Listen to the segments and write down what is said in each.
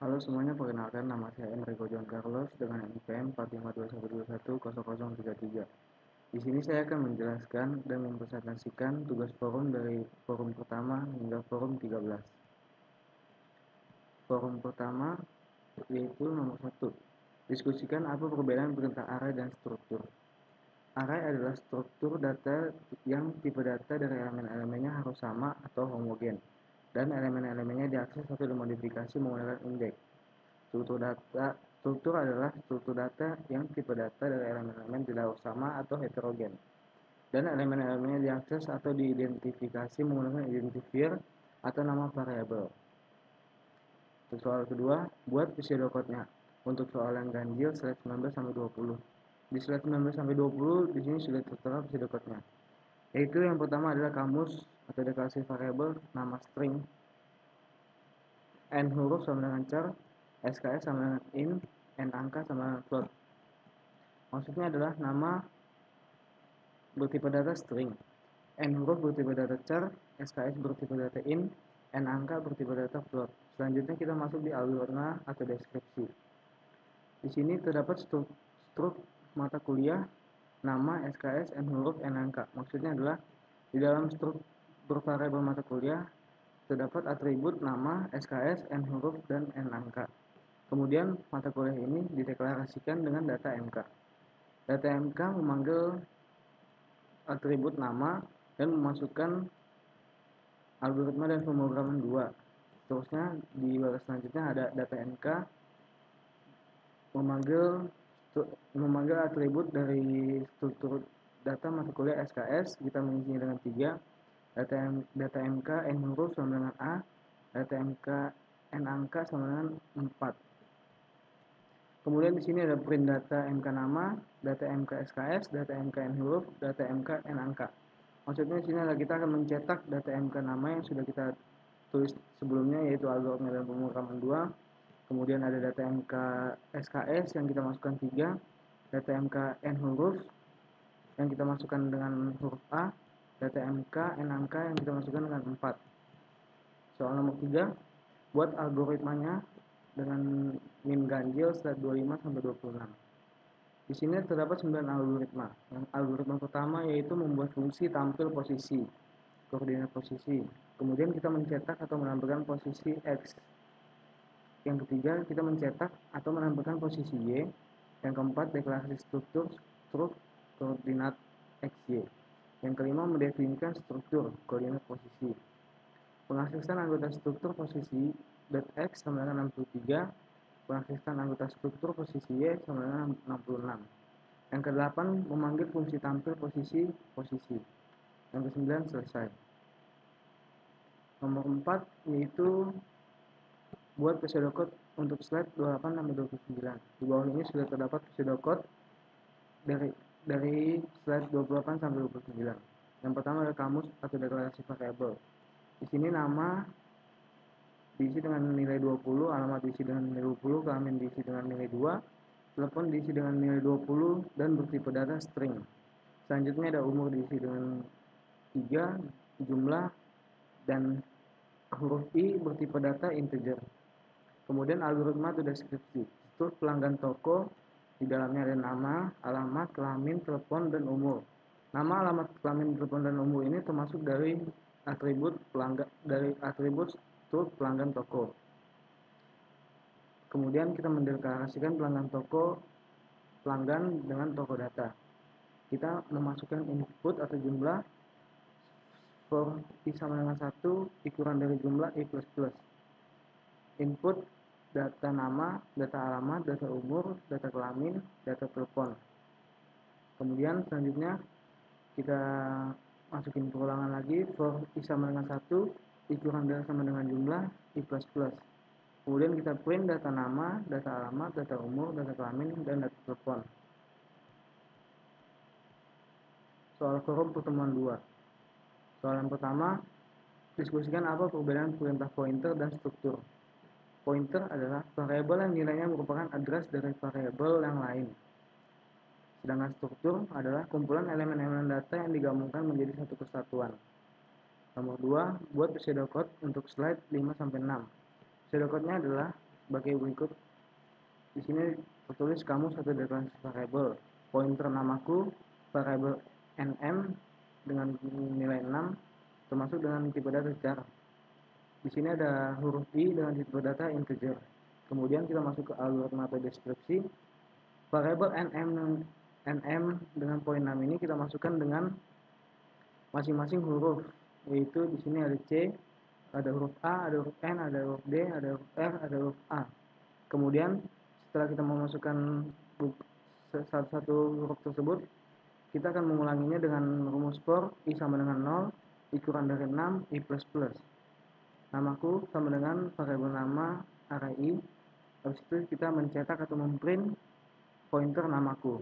Halo semuanya, perkenalkan nama saya Enrico John Carlos dengan NPM 45212100033. Di sini saya akan menjelaskan dan mempresentasikan tugas forum dari forum pertama hingga forum 13. Forum pertama yaitu nomor 1. Diskusikan apa perbedaan perintah array dan struktur. Array adalah struktur data yang tipe data dari elemen-elemennya harus sama atau homogen, dan elemen-elemennya diakses atau dimodifikasi menggunakan indeks. Struktur adalah struktur data yang tipe data dari elemen-elemen tidak harus sama atau heterogen, dan elemen-elemennya diakses atau diidentifikasi menggunakan identifier atau nama variabel. Soal kedua, buat pseudocode-nya. Untuk soal yang ganjil slide 19-20. Di slide 19-20 di sini sudah tertera pseudocode-nya. Yaitu yang pertama adalah kamus atau deklarasi variabel nama string, n huruf sama dengan char, SKS sama dengan int, n angka sama dengan float. Maksudnya adalah nama bertipe data string, n huruf bertipe data char, SKS bertipe data int, n angka bertipe data float. Selanjutnya kita masuk di algoritma atau deskripsi. Di sini terdapat struk mata kuliah, nama, SKS, n huruf, n angka. Maksudnya adalah di dalam struk bervariabel mata kuliah terdapat atribut nama, SKS, n huruf, dan n angka. Kemudian mata kuliah ini dideklarasikan dengan data MK. Data MK memanggil atribut nama dan memasukkan algoritma dan pemrograman 2. Seterusnya di baris selanjutnya ada data MK memanggil atribut dari struktur data mata kuliah SKS. Kita mengisinya dengan 3. Data MK n huruf sama dengan A, data MK n angka sama dengan 4. Kemudian di sini ada print data MK nama, data MK SKS, data MK n huruf, data MK n angka. Maksudnya di sini adalah kita akan mencetak data MK nama yang sudah kita tulis sebelumnya, yaitu algoritma dan pemrograman 2. Kemudian ada data MK SKS yang kita masukkan 3, data MK n huruf yang kita masukkan dengan huruf A, data MK n angka yang kita masukkan dengan 4. Soal nomor 3, buat algoritmanya dengan min ganjil slide 25-26. Di sini terdapat 9 algoritma. Yang algoritma pertama yaitu membuat fungsi tampil posisi, koordinat posisi. Kemudian kita mencetak atau menampilkan posisi X. Yang ketiga, kita mencetak atau menampilkan posisi Y. Yang keempat, deklarasi struktur struk koordinat XY. Yang kelima, mendefinisikan struktur koordinat posisi. Pengaksesan anggota struktur posisi .x sama dengan 63. Pengaksesan anggota struktur posisi Y sama dengan 66. Yang kedelapan, memanggil fungsi tampil posisi. Yang kesembilan, selesai. Nomor 4 yaitu buat pseudocode untuk slide 28-29. Di bawah ini sudah terdapat pseudocode dari slide 28-29. Yang pertama adalah kamus atau deklarasi variabel. Di sini nama diisi dengan nilai 20, alamat diisi dengan nilai 20, kelamin diisi dengan nilai 2, telepon diisi dengan nilai 20, dan bertipe data string. Selanjutnya ada umur diisi dengan 3, jumlah, dan huruf I bertipe data integer. Kemudian algoritma atau deskripsi. Struk pelanggan toko, di dalamnya ada nama, alamat, kelamin, telepon, dan umur. Nama, alamat, kelamin, telepon, dan umur ini termasuk dari atribut struk pelanggan toko. Kemudian kita mendeklarasikan pelanggan toko pelanggan dengan toko data. Kita memasukkan input atau jumlah for I sama dengan 1, I kurang dari jumlah I plus plus. Input data nama, data alamat, data umur, data kelamin, data telepon. Kemudian selanjutnya kita masukin pengulangan lagi for I sama dengan 1, I kurang dari sama dengan jumlah I plus plus. Kemudian kita print data nama, data alamat, data umur, data kelamin, dan data telepon. Soal forum pertemuan 2. Soal yang pertama, diskusikan apa perbedaan perintah pointer dan struktur. Pointer adalah variabel yang nilainya merupakan address dari variabel yang lain. Sedangkan struktur adalah kumpulan elemen-elemen data yang digabungkan menjadi satu kesatuan. Nomor 2, buat pseudocode untuk slide 5-6. Pseudocode-nya adalah sebagai berikut. Di sini tertulis kamu satu deklarasi variabel. Pointer namaku variabel nm dengan nilai 6 termasuk dengan tipe data char. Di sini ada huruf i dengan tipe data integer. Kemudian kita masuk ke algoritma atau deskripsi. Variabel nm dengan poin 6 ini kita masukkan dengan masing-masing huruf, yaitu di sini ada C, ada huruf A, ada huruf N, ada huruf D, ada huruf R, ada huruf A. Kemudian setelah kita memasukkan satu-satu huruf tersebut, kita akan mengulanginya dengan rumus for I sama dengan 0, I kurang dari 6, I plus plus. Namaku sama dengan variabel nama array I. Habis itu kita mencetak atau memprint pointer namaku.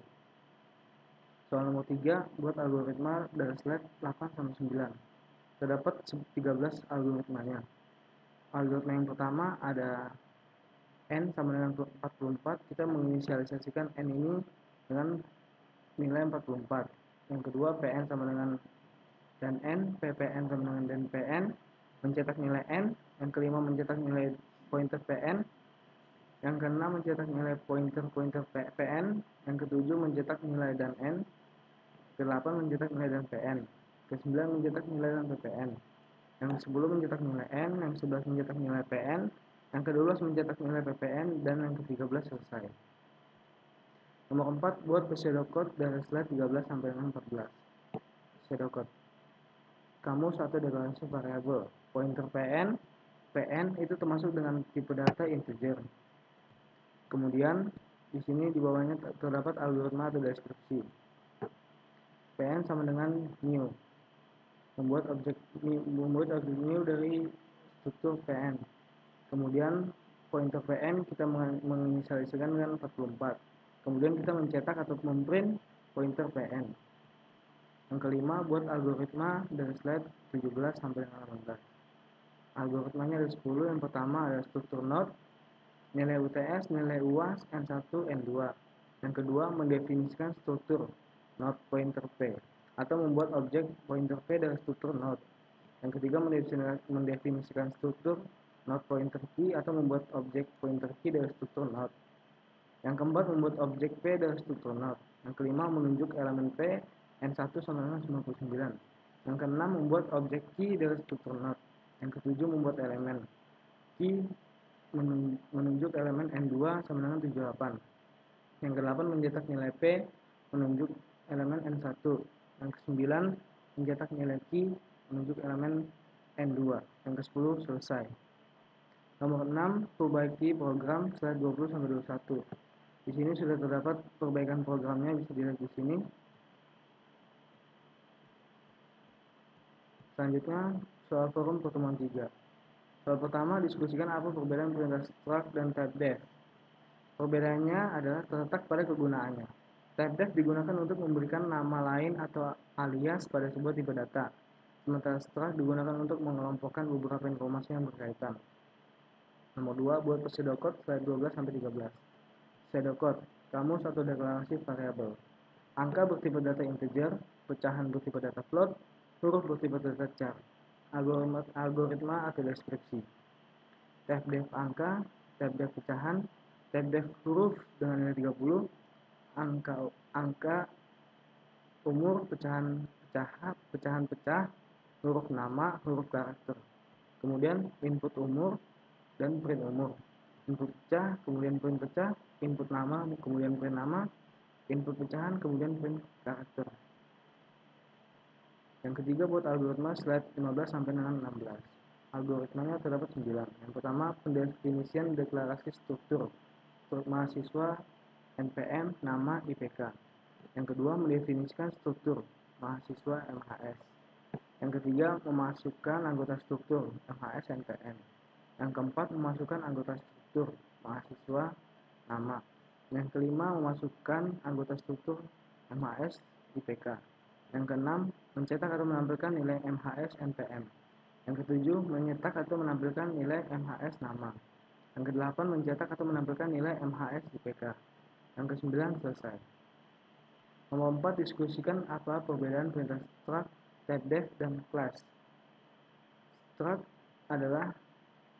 Soal nomor 3, buat algoritma dari slide 8 sampai 9. Terdapat 13 algoritmanya. Algoritma yang pertama ada N sama dengan 44. Kita menginisialisasikan N ini dengan nilai 44. Yang kedua, PN sama dengan dan N, PPN sama dengan dan PN, mencetak nilai N. Yang kelima, mencetak nilai pointer PN. Yang keenam, mencetak nilai pointer PN. Yang ketujuh, mencetak nilai dan N. Ke-8 mencetak nilai dan PN. Ke-9 mencetak nilai dan PPN. Yang ke-10 mencetak nilai N. Yang ke-11 mencetak nilai PN. Yang ke-12 mencetak nilai PPN. Dan yang ke-13 selesai. Nomor 4, buat pseudocode dari slide 13 sampai dengan 14. Pseudocode. Kamu satu deklarasi variabel. Pointer PN. PN itu termasuk dengan tipe data integer. Kemudian di sini di bawahnya terdapat algoritma atau deskripsi. PN sama dengan new. Membuat objek new dari struktur PN. Kemudian pointer PN kita menginisialisasikan dengan 44. Kemudian kita mencetak atau memprint pointer PN. Yang kelima, buat algoritma dari slide 17 sampai 18. Algoritmanya ada 10. Yang pertama ada struktur node, nilai UTS, nilai UAS, N1, N2. Yang kedua, mendefinisikan struktur node pointer P atau membuat objek pointer P dari struktur node. Yang ketiga, mendefinisikan struktur node pointer Q atau membuat objek pointer Q dari struktur node. Yang keempat, membuat objek P dari struktur node. Yang kelima, menunjuk elemen P N1 sama dengan 99. Yang keenam, membuat objek Q dari struktur node. Yang ketujuh, membuat elemen Q menunjuk elemen N2 sama dengan 78. Yang ke-8 mencetak nilai P menunjuk elemen N1. Yang ke-9 mencetak nilai Q menunjuk elemen N2. Yang ke-10 selesai. Nomor 6, perbaiki program slide 20 sampai 21. Di sini sudah terdapat perbaikan programnya, bisa dilihat di sini. Selanjutnya, soal forum pertemuan 3. Soal pertama, diskusikan apa perbedaan perintah struct dan typedef. Perbedaannya adalah terletak pada kegunaannya. Typedef digunakan untuk memberikan nama lain atau alias pada sebuah tipe data, sementara struct digunakan untuk mengelompokkan beberapa informasi yang berkaitan. Nomor 2, buat pseudocode slide 12 sampai 13. Pseudocode, kamu satu deklarasi variabel. Angka bertipe data integer, pecahan bertipe data float, huruf bertipe data char. Algoritma atau deskripsi. Typedef angka, typedef pecahan, typedef huruf dengan nilai 30, angka umur, pecahan pecah, huruf nama, huruf karakter. Kemudian input umur dan print umur. Input pecah, kemudian print pecah, input nama, kemudian print nama, input pecahan, kemudian print karakter. Yang ketiga, buat algoritma slide 15 sampai dengan 16. Algoritmanya terdapat 9. Yang pertama, pendefinisian deklarasi struktur mahasiswa, NPM, nama, IPK. Yang kedua, mendefinisikan struktur mahasiswa, MHS. Yang ketiga, memasukkan anggota struktur MHS, NPM. Yang keempat, memasukkan anggota struktur mahasiswa, nama. Yang kelima, memasukkan anggota struktur MHS, IPK. Yang keenam, mencetak atau menampilkan nilai MHS NPM. Yang ketujuh, mencetak atau menampilkan nilai MHS nama. Yang kedelapan, mencetak atau menampilkan nilai MHS IPK. Yang kesembilan, selesai. Nomor 4, diskusikan apa perbedaan perintah struct, typedef, dan class. Struct adalah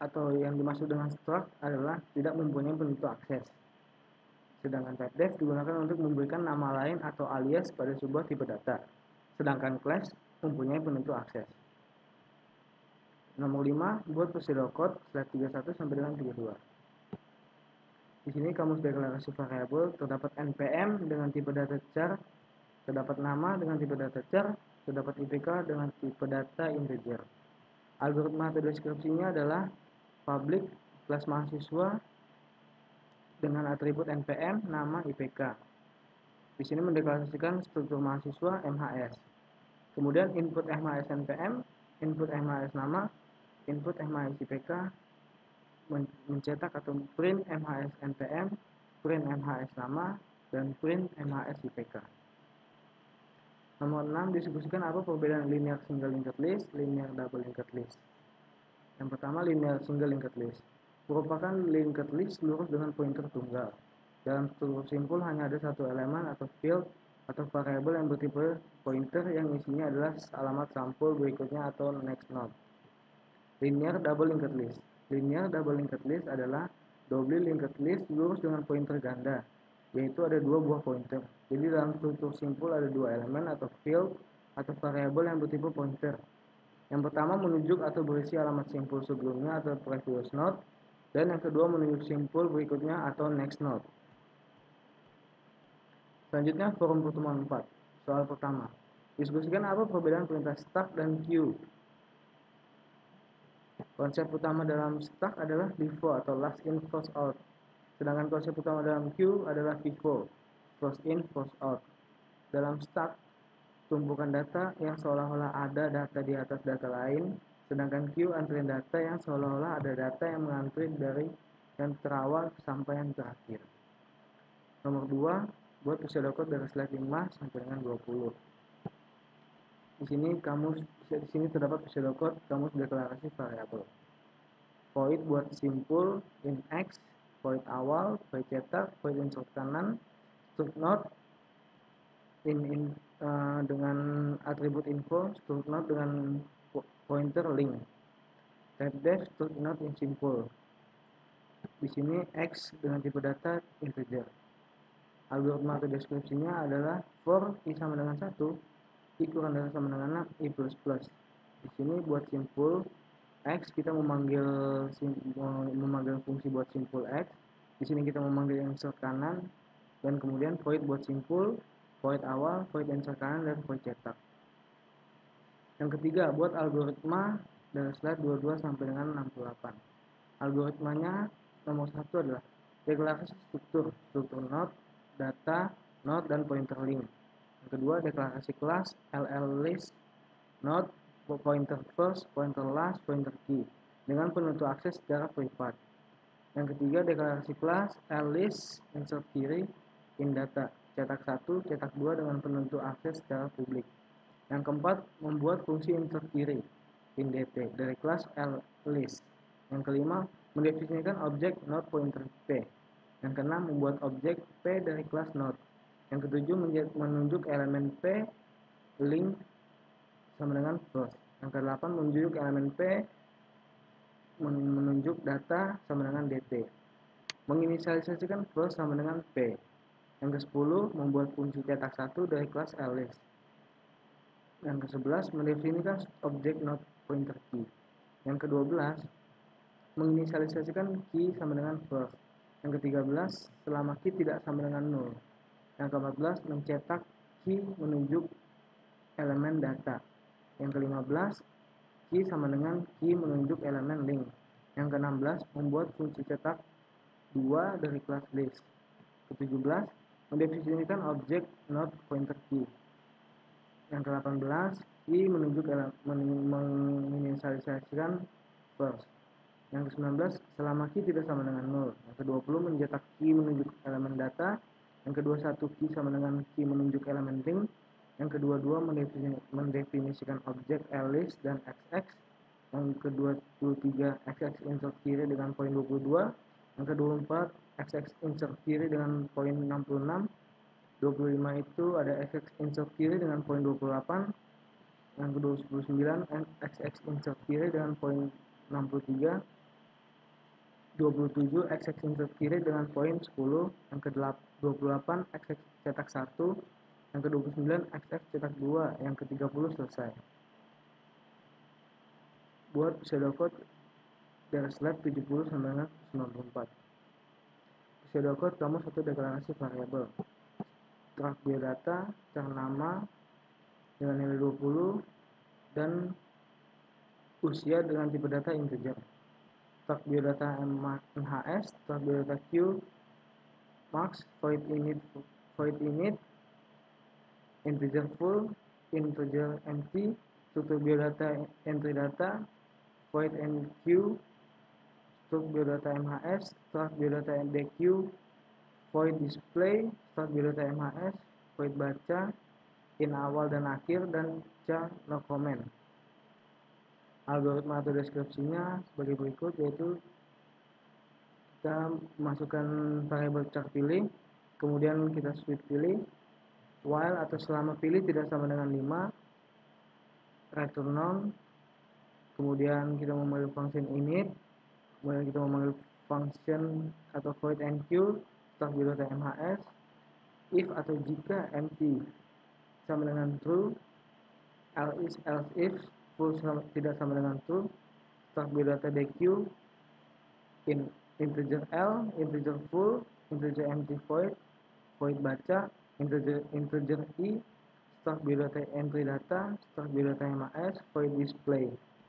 atau yang dimaksud dengan struct adalah tidak mempunyai penentu akses. Sedangkan typedef digunakan untuk memberikan nama lain atau alias pada sebuah tipe data. Sedangkan class mempunyai penentu akses. Nomor 5, buat procedural code slide 31 sampai dengan 32. Di sini kamus deklarasi variabel terdapat npm dengan tipe data char, terdapat nama dengan tipe data char, terdapat IPK dengan tipe data integer. Algoritma atau deskripsinya adalah public kelas mahasiswa dengan atribut npm, nama, IPK. Di sini mendeklarasikan struktur mahasiswa MHS. Kemudian input MHS npm, input MHS nama, input MHS IPK, mencetak atau print MHS npm, print MHS nama, dan print MHS IPK. Nomor 6, diskusikan apa perbedaan linear single linked list, linear double linked list. Yang pertama, linear single linked list merupakan linked list lurus dengan pointer tunggal. Dalam struktur simpul hanya ada satu elemen atau field atau variabel yang bertipe pointer yang isinya adalah alamat sampul berikutnya atau next node. Linear double linked list. Linear double linked list adalah double linked list lurus dengan pointer ganda, yaitu ada dua buah pointer. Jadi dalam struktur simpul ada dua elemen atau field atau variabel yang bertipe pointer. Yang pertama menunjuk atau berisi alamat simpul sebelumnya atau previous node, dan yang kedua menunjuk simpul berikutnya atau next node. Selanjutnya forum pertemuan 4. Soal pertama, diskusikan apa perbedaan perintah stack dan queue. Konsep utama dalam stack adalah LIFO atau last in first out. Sedangkan konsep utama dalam queue adalah FIFO, first in first out. Dalam stack, tumpukan data yang seolah-olah ada data di atas data lain, sedangkan queue antrian data yang seolah-olah ada data yang mengantri dari yang terawal sampai yang terakhir. Nomor 2, buat pseudocode dari slide 5 sampai dengan 20. Di sini terdapat pseudocode kamus deklarasi variabel. Void buat simpul in X, void awal, void cetak, void insert kanan, struct node dengan atribut info, struct node dengan pointer link. Typedef struct node in simpul. Di sini X dengan tipe data integer. Algoritma atau deskripsinya adalah for I sama dengan 1, I kurang dari sama dengan 6, I plus plus. Di sini buat simpul X kita memanggil fungsi buat simpul X. Di sini kita memanggil insert kanan, dan kemudian void buat simpul, void awal, void insert kanan, dan void cetak. Yang ketiga, buat algoritma dari slide 22 sampai dengan 68. Algoritmanya nomor 1 adalah deklarasi struktur node, data, node, dan pointer link. Yang kedua, deklarasi kelas list, node, pointer first, pointer last, pointer key dengan penentu akses secara privat. Yang ketiga, deklarasi kelas list, insert kiri, in data, cetak 1, cetak 2 dengan penentu akses secara publik. Yang keempat, membuat fungsi insert kiri, in dt, dari kelas list. Yang kelima, mendefinisikan objek node pointer p. Yang keenam, membuat objek p dari kelas node. Yang ketujuh, menunjuk elemen p link sama dengan first. Yang kedelapan, menunjuk elemen p menunjuk data sama dengan dt. Menginisialisasikan first sama dengan p. Yang ke-10, membuat fungsi cetak 1 dari kelas list. Yang ke-11, mendefinisikan objek node pointer key. Yang ke-12, menginisialisasikan key sama dengan first. Yang ke-13, selama key tidak sama dengan null. Yang ke-14, mencetak key menunjuk elemen data. Yang ke-15, key sama dengan key menunjuk elemen link. Yang ke-16, membuat fungsi cetak 2 dari kelas list. Ke-17, mendefinisikan objek node pointer key. Yang ke-18, key menunjuk menginisialisasikan first. Yang ke-19, selama key tidak sama dengan null. Yang ke-20, mencetak key menunjuk elemen data. Yang ke-21, key sama dengan key menunjuk elemen link. Yang ke-22, mendefinisikan objek list dan xx. Yang ke-23, xx insert kiri dengan poin 22. Yang ke-24, xx insert kiri dengan poin 66. 25 itu ada xx insert kiri dengan poin 28. Yang ke-29, xx insert kiri dengan poin 63. 27 XX insert kiri dengan poin 10, yang ke-28 XX cetak 1, yang ke-29 XX cetak 2, yang ke-30 selesai. Buat pseudocode garis lab 70 sampai dengan 94. Pseudocode kamu satu deklarasi variabel struct biodata, char nama dengan nilai 20, dan usia dengan tipe data integer. Struct biodata NHS, struct biodata Q, max, void init, integer full, integer empty, struktur biodata entry data, void NQ, struct biodata MHS, struct biodata DQ, void display, struct biodata MHS, void baca, in awal dan akhir, dan char no comment. Algoritma atau deskripsinya sebagai berikut, yaitu kita masukkan variabel char pilih, kemudian kita switch pilih, while atau selama pilih tidak sama dengan 5, return none, kemudian kita memanggil function init, kemudian kita memanggil function atau void enq, struct biodata MHS, if atau jika empty sama dengan true, else if full tidak sama dengan true, struct biodata DQ, integer L, integer full, integer empty void, void baca, integer I, struct biodata entry data, struct biodata MAS, void display.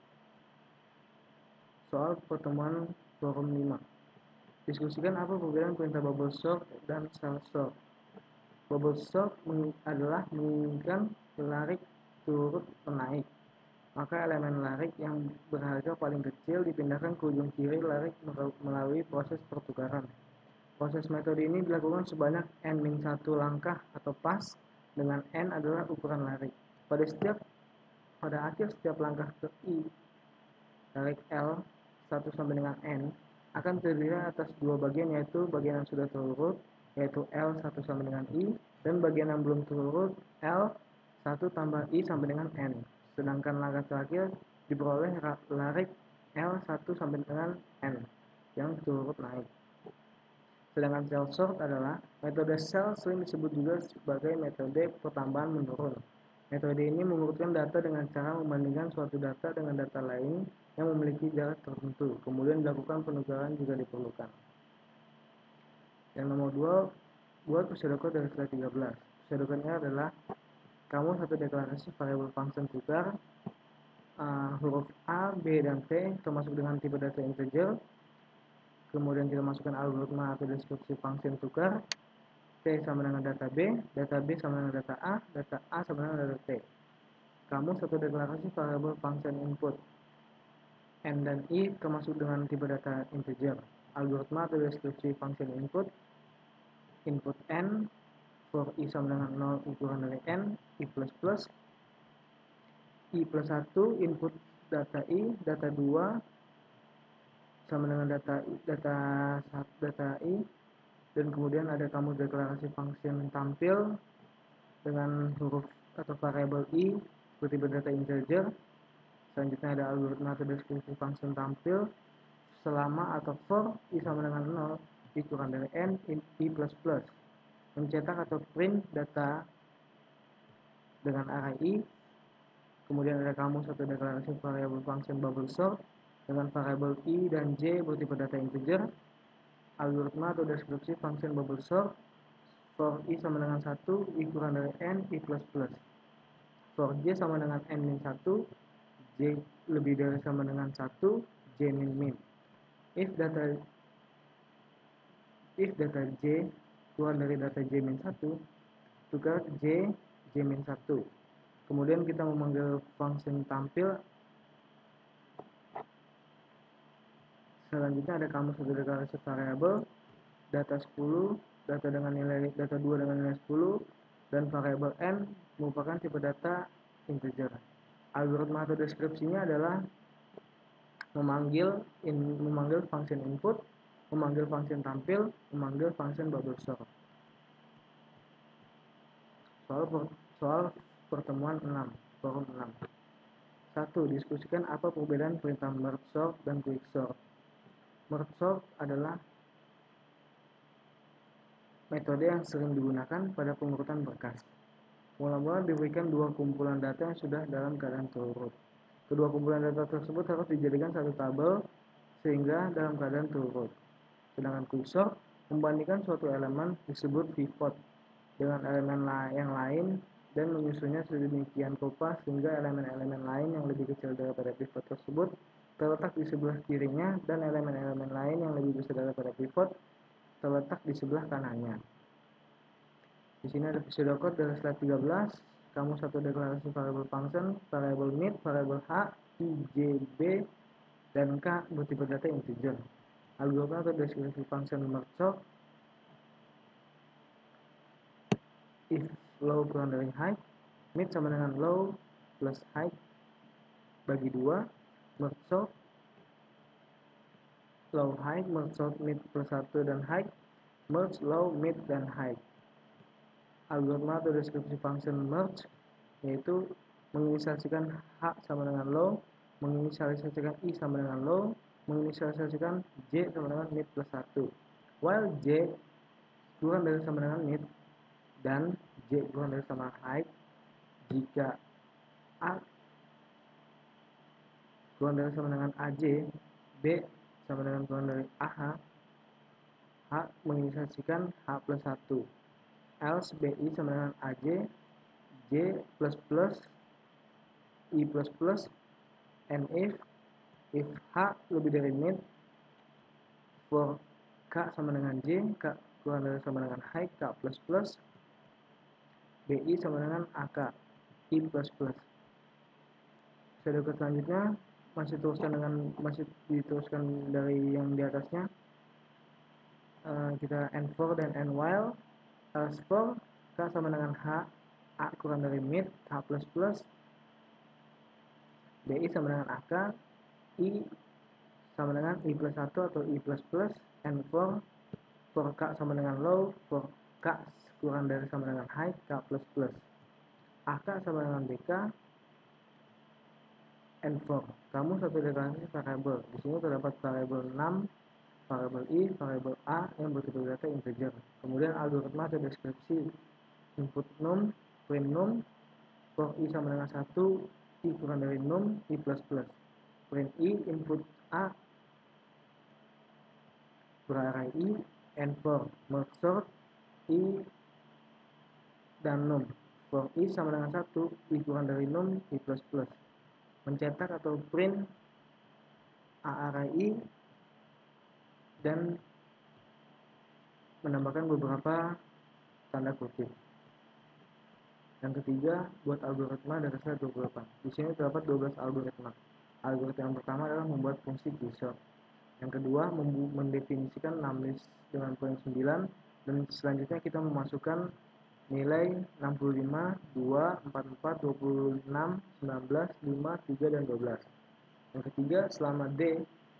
Soal pertemuan forum 5. Diskusikan apa perbedaan perintah bubble sort dan cell sort. Bubble sort adalah menginginkan larik turut menaik. Maka elemen larik yang berharga paling kecil dipindahkan ke ujung kiri larik melalui proses pertukaran. Proses metode ini dilakukan sebanyak n-1 langkah atau pass, dengan n adalah ukuran larik. Pada akhir setiap langkah ke I, larik L 1 sampai dengan n akan terdiri atas dua bagian, yaitu bagian yang sudah terurut, yaitu L 1 sampai dengan I, dan bagian yang belum terurut, L 1 tambah I sampai dengan n. Sedangkan langkah terakhir diperoleh larik L 1 sampai dengan n yang terurut naik. Sedangkan cell sort adalah metode cell, sering disebut juga sebagai metode pertambahan menurun. Metode ini mengurutkan data dengan cara membandingkan suatu data dengan data lain yang memiliki jarak tertentu. Kemudian dilakukan penukaran jika diperlukan. Yang nomor 2, buat pseudocode dari slide 13. Pseudocode-nya adalah kamu satu deklarasi variabel function tukar, huruf A, B, dan T termasuk dengan tipe data integer. Kemudian kita masukkan algoritma atau deskripsi function tukar. T sama dengan data B sama dengan data A sama dengan data T. Kamu satu deklarasi variabel function input, N dan I termasuk dengan tipe data integer. Algoritma atau deskripsi function input N, for I sama dengan 0 kurang dari N, I plus plus, I plus 1, input data I, data 2 sama dengan data I, dan kemudian ada kamu deklarasi function tampil dengan huruf atau variabel I bertipe data integer. Selanjutnya ada algoritma atau deskripsi function tampil selama atau for I sama dengan 0, I kurang dari N, I plus plus, mencetak atau print data dengan array I. Kemudian ada kamu satu deklarasi variabel function bubble sort dengan variabel I dan J bertipe data integer. Algoritma atau deskripsi function bubble sort, for I sama dengan 1, I kurang dari N, I plus plus. For J sama dengan N-1, J lebih dari sama dengan 1, J min. If data J kurang dari data J min 1, tukar J min 1. Kemudian kita memanggil function tampil. Selanjutnya ada kamu satu deklarasi variabel data 10, data 2 dengan nilai 10, dan variabel n merupakan tipe data integer. Algoritma atau deskripsinya adalah memanggil function input, memanggil function tampil, memanggil function bubble sort. Soal pertemuan 6, forum 6. 1. Diskusikan apa perbedaan perintah merge sort dan quick sort. Merge sort adalah metode yang sering digunakan pada pengurutan berkas. Mula-mula diberikan dua kumpulan data yang sudah dalam keadaan terurut. Kedua kumpulan data tersebut harus dijadikan satu tabel sehingga dalam keadaan terurut. Sedangkan quicksort membandingkan suatu elemen disebut pivot dengan elemen yang lain dan menyusunnya sedemikian rupa sehingga elemen-elemen lain yang lebih kecil daripada pivot tersebut terletak di sebelah kirinya dan elemen-elemen lain yang lebih besar daripada pivot terletak di sebelah kanannya. Di sini ada pseudocode dari slide 13. Kamu satu deklarasi variable function, variable mid, variable h, i, j, b, dan k bertipe data integer. Algoritma atau deskripsi function merge sort if low kurang dari height, mid sama dengan low plus height bagi 2, merge sort low height, merge sort mid plus 1 dan height, merge low, mid, dan height. Algoritma atau deskripsi function merge yaitu menginisialisasikan h sama dengan low, menginisialisasikan i sama dengan low, menginisialisasikan j sama dengan mid plus 1. While j kurang dari sama dengan mid dan j kurang dari sama height, jika a kurang dari sama dengan aj, b sama dengan kurang dari ah, h menginisialisasikan h plus 1. Else bi sama dengan aj, j plus plus, i plus plus, and if h lebih dari mid, for k sama dengan j, k kurang dari sama dengan height, k plus plus, bi sama dengan ak, i plus plus. Pseudocode selanjutnya masih diteruskan dari yang di atasnya. Kita and for dan and while. Else for k sama dengan h, a kurang dari mid, h plus plus, bi sama dengan ak, i sama dengan i plus 1 atau i plus plus, and for k sama dengan low, for k kurang dari sama dengan height, k plus plus, ak sama dengan bk, and for kamu satu deklarasi variabel. Di sini terdapat variabel 6, variabel i, variabel a yang bertipe data integer. Kemudian algoritma atau deskripsi input num, print num, for i sama dengan 1, i kurang dari num, i plus plus, print i, input a berarray i, and for merge sort i dan num, for i sama dengan 1, i kurang dari num, i plus plus, mencetak atau print a array i dan menambahkan beberapa tanda kutip. Yang ketiga, buat algoritma dari slide 28. Di sini terdapat 12 algoritma. Algoritma yang pertama adalah membuat fungsi quicksort. Yang kedua, mendefinisikan numlist dengan poin 9, dan selanjutnya kita memasukkan nilai 65, 2, 44, 26, 19, 5, 3, dan 12. Yang ketiga, selama D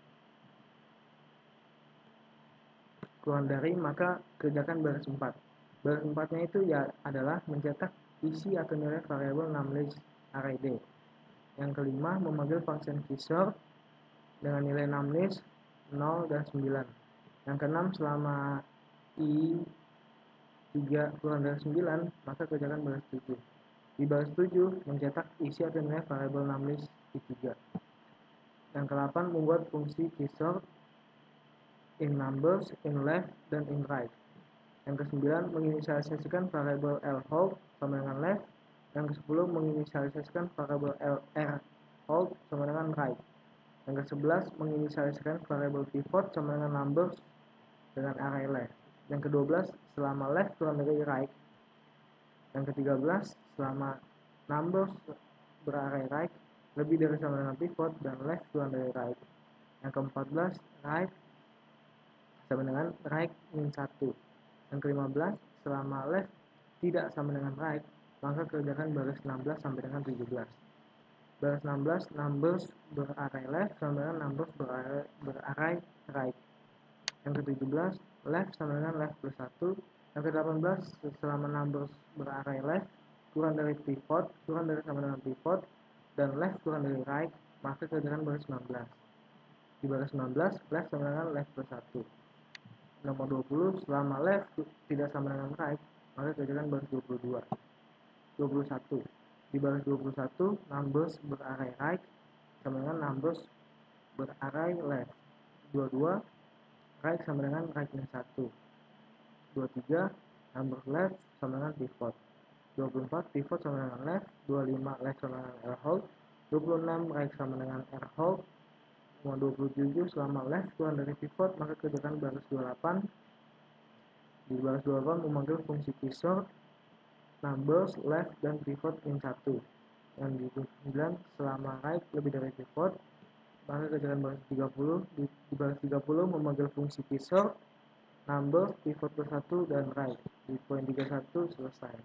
kurang dari, maka kerjakan baris 4. Baris 4-nya itu adalah mencetak isi atau nilai variabel numlist array D. Yang kelima, memanggil function quicksort dengan nilai numlist 0 dan 9. Yang keenam, selama i 3 kurang dari 9, maka kerjakan baris 7. Di baris 7, mencetak isi atau nilai variabel numlist i3. Yang ke-8, membuat fungsi quicksort in numbers, in left, dan in right. Yang ke-9, menginisialisasikan variabel lhold sama dengan left. Yang ke-10, menginisialisasikan variabel lrhold sama dengan right. Yang ke-11, menginisialisasikan variabel pivot sama dengan numbers dengan array left. Yang ke-12, selama left kurang dari right. Yang ke-13, selama numbers berarray right lebih dari sama dengan pivot dan left kurang dari right. Yang ke-14, right sama dengan right min 1. Yang ke-15, selama left tidak sama dengan right, maka kerjakan baris 16 sampai dengan 17. Baris 16, numbers berarray left sama dengan numbers berarray right. Yang ke-17, left sama dengan left plus 1. Yang ke-18, selama numbers berarray left kurang dari pivot, kurang dari sama dengan pivot, dan left kurang dari right, maka kerjakan baris 19. Dibalas 19, left sama dengan left plus 1. Nomor 20, selama left tidak sama dengan right, maka kerjakan balas 22. 21. Dibalas 21, numbers berarray right sama dengan numbers berarray left. 22, right sama dengan right minus 1. 23, number left sama dengan pivot. 24, pivot sama dengan left. 25, left sama dengan R hold. 26, right sama dengan R hold. Nomor 27, selama left keluar dari pivot, maka kerjakan balas 28. Di balas 28 memanggil fungsi keysort, numbers, left, dan pivot min 1. Yang di 29, selama right lebih dari pivot, maka kerjakan balas 30. Di balas 30 memanggil fungsi keysort, numbers, pivot plus 1, dan right. Di poin 31 selesai.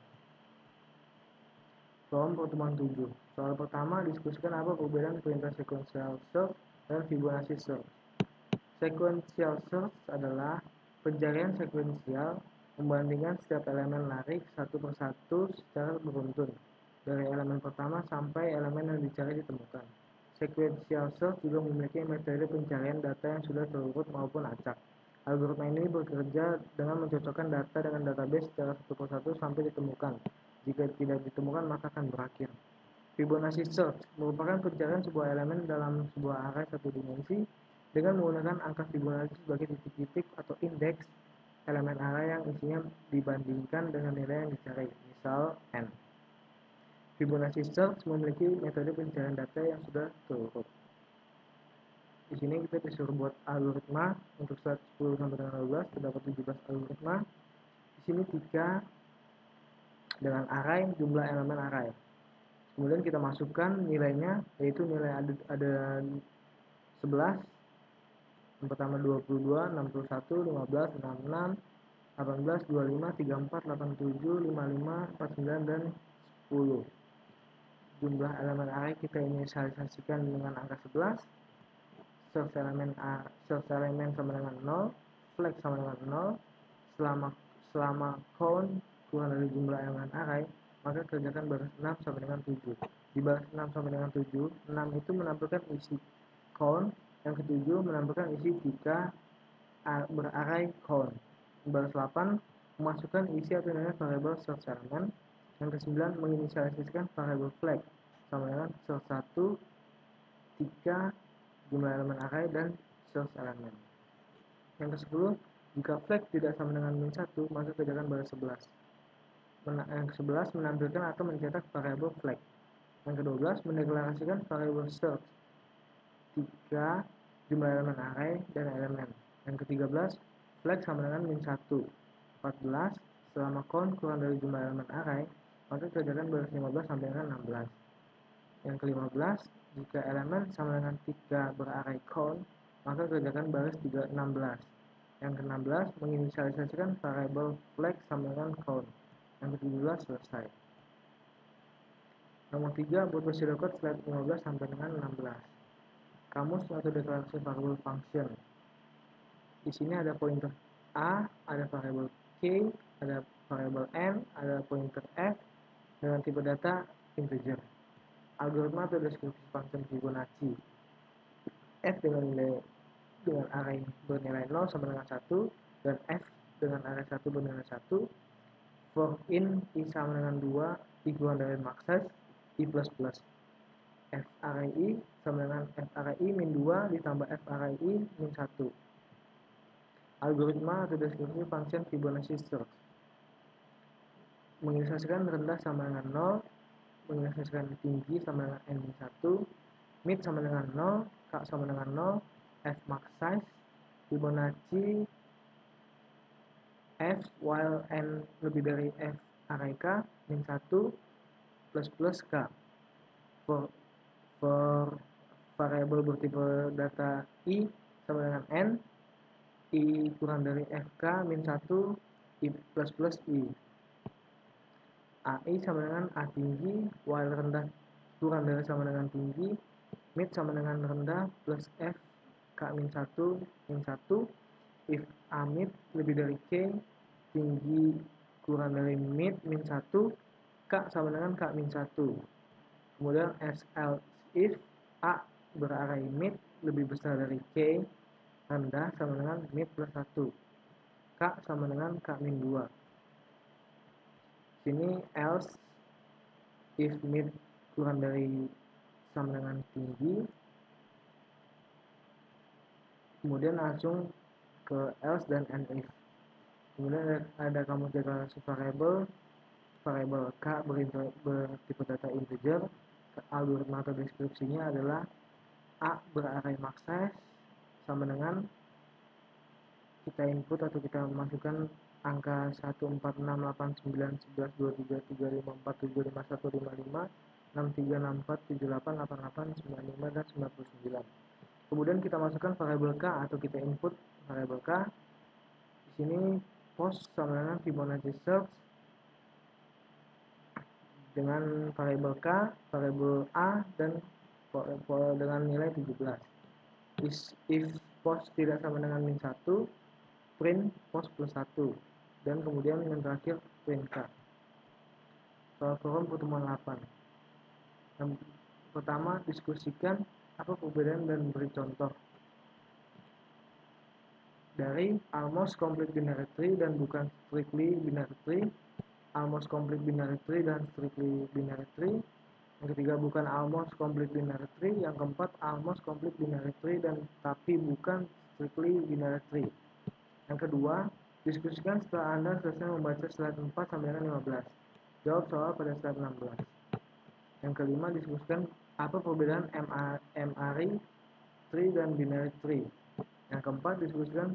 Soal pertemuan 7. Soal pertama diskusikan apa perbedaan perintah sequential search dan Fibonacci search. Sequential search adalah pencarian sekuensial membandingkan setiap elemen larik satu persatu secara beruntun dari elemen pertama sampai elemen yang dicari ditemukan. Sequential search juga memiliki metode pencarian data yang sudah terurut maupun acak. Algoritma ini bekerja dengan mencocokkan data dengan database secara satu persatu sampai ditemukan. Jika tidak ditemukan, maka akan berakhir. Fibonacci search merupakan pencarian sebuah elemen dalam sebuah array satu dimensi dengan menggunakan angka Fibonacci sebagai titik-titik atau indeks elemen array yang isinya dibandingkan dengan nilai yang dicari, misal n. Fibonacci search memiliki metode pencarian data yang sudah terurut. Di sini kita disuruh buat algoritma untuk start 10 sampai dengan 12, terdapat 17 algoritma. Di sini 3 dengan array jumlah elemen array. Kemudian kita masukkan nilainya, yaitu nilai ada 11, yang pertama 22, 61, 15, 66, 18, 25, 34, 87, 55, 49, dan 10. Jumlah elemen array kita inisialisasikan dengan angka 11, source elemen sama dengan 0, flag sama dengan 0, selama count kurang dari jumlah elemen array, maka kerjakan balas 6 sampai dengan 7. Di balas 6 sampai dengan 7, 6 itu menampilkan isi count, yang ketujuh menampilkan isi jika berarray count. Di balas 8 memasukkan isi atau nilai variabel source element. Yang ke-9 menginisialisasikan variabel flag sama dengan source 1, 3 jumlah elemen array dan source element. Yang ke-10, jika flag tidak sama dengan min 1, maka kerjakan balas 11. Yang ke-11 menampilkan atau mencetak variabel flag. Yang ke-12 mendeklarasikan variabel search 3 jumlah elemen array dan elemen. Yang ke-13 flag sama dengan min 1. 14 selama count kurang dari jumlah elemen array, maka kerjakan balas 15 sampai dengan 16. Yang ke-15 jika elemen sama dengan 3 berarray count, maka kerjakan balas 16. Yang ke-16 menginisialisasikan variabel flag sama dengan count. Yang ke-17 selesai. Nomor 3 buat pseudocode slide 15 sampai dengan 16. Kamus atau deklarasi variabel function. Di sini ada pointer A, ada variabel K, ada variabel N, ada pointer F dengan tipe data integer. Algoritma atau deskripsi function Fibonacci. F dengan array bernilai 0 sama dengan 1 dan F dengan array 1 bernilai 1. For in I sama dengan 2, I kurang dari max size, I plus plus. F array I sama dengan F array I min 2 ditambah F array I min 1. Algoritma atau deskripsi function Fibonacci search. Menginisialisasikan rendah sama dengan 0, menginisialisasikan tinggi sama dengan n min 1, mid sama dengan 0, k sama dengan 0, F max size, Fibonacci F while n lebih dari F array k min 1 plus plus k. For variabel bertipe data I sama dengan n, I kurang dari fk min 1, I plus plus I. AI sama dengan A tinggi, while rendah kurang dari sama dengan tinggi, mid sama dengan rendah plus F K min 1 min 1, if A mid lebih dari K, tinggi kurang dari mid min 1, K sama dengan K min 1. Kemudian else if A berarray mid lebih besar dari C rendah sama dengan mid plus 1. K sama dengan K min 2. Sini else if mid kurang dari sama dengan tinggi, kemudian langsung ke else dan and if. Kemudian ada kamus deklarasi variabel K bertipe data integer. Algoritma atau deskripsinya adalah A berarray max size sama dengan kita input atau kita masukkan angka 1, 4, 6, 8, 9, 11, 23, 35, 4, 7, 5, 1, 5, 5, 6, 3, 6, 4, 7, 8, 8, 8, 9, 5, dan 99. Kemudian kita masukkan variabel K atau kita input variabel K. Di sini post sama dengan Fibonacci search dengan variabel K, variabel A, dan dengan nilai 17. If post tidak sama dengan min 1, print post plus 1, dan kemudian yang terakhir print K. Soal forum pertemuan 8. Yang pertama, diskusikan apa perbedaan dan beri contoh dari almost complete binary tree dan bukan strictly binary tree, almost complete binary tree dan strictly binary tree. Yang ketiga, bukan almost complete binary tree. Yang keempat, almost complete binary tree dan tapi bukan strictly binary tree. Yang kedua, diskusikan setelah Anda selesai membaca slide 4 sampai dengan 15. Jawab soal pada slide 16. Yang kelima, diskusikan apa perbedaan MRI tree dan binary tree. Yang keempat, diskusikan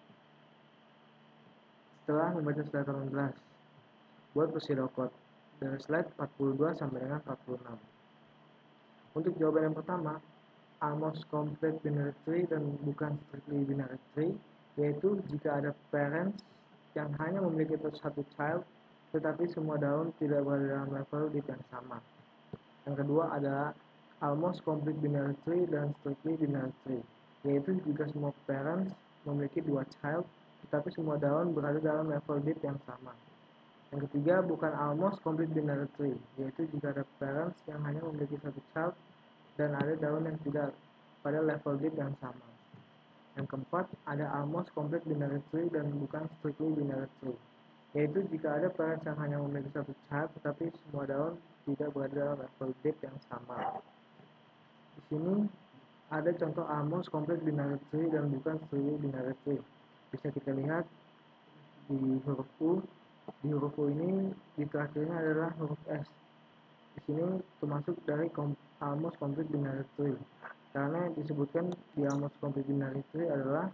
setelah membaca slide 18. Buat pseudocode dari slide 42 sampai dengan 46. Untuk jawaban yang pertama, almost complete binary tree dan bukan strictly binary tree, yaitu jika ada parents yang hanya memiliki satu child, tetapi semua daun tidak berada dalam level div yang sama. Yang kedua adalah almost complete binary tree dan strictly binary tree, yaitu jika semua parents memiliki dua child, tetapi semua daun berada dalam level div yang sama. Yang ketiga, bukan almost complete binary tree, yaitu jika ada parents yang hanya memiliki satu child dan ada daun yang tidak pada level div yang sama. Yang keempat, ada almost complete binary tree dan bukan strictly binary tree, yaitu jika ada parents yang hanya memiliki satu child tetapi semua daun tidak berada dalam level div yang sama. Di sini ada contoh almost complete binary tree dan bukan strictly binary tree. Bisa kita lihat di huruf U. Di huruf U ini di terakhirnya adalah huruf S. Di sini termasuk dari almost complete binary tree, karena disebutkan di almost complete binary tree adalah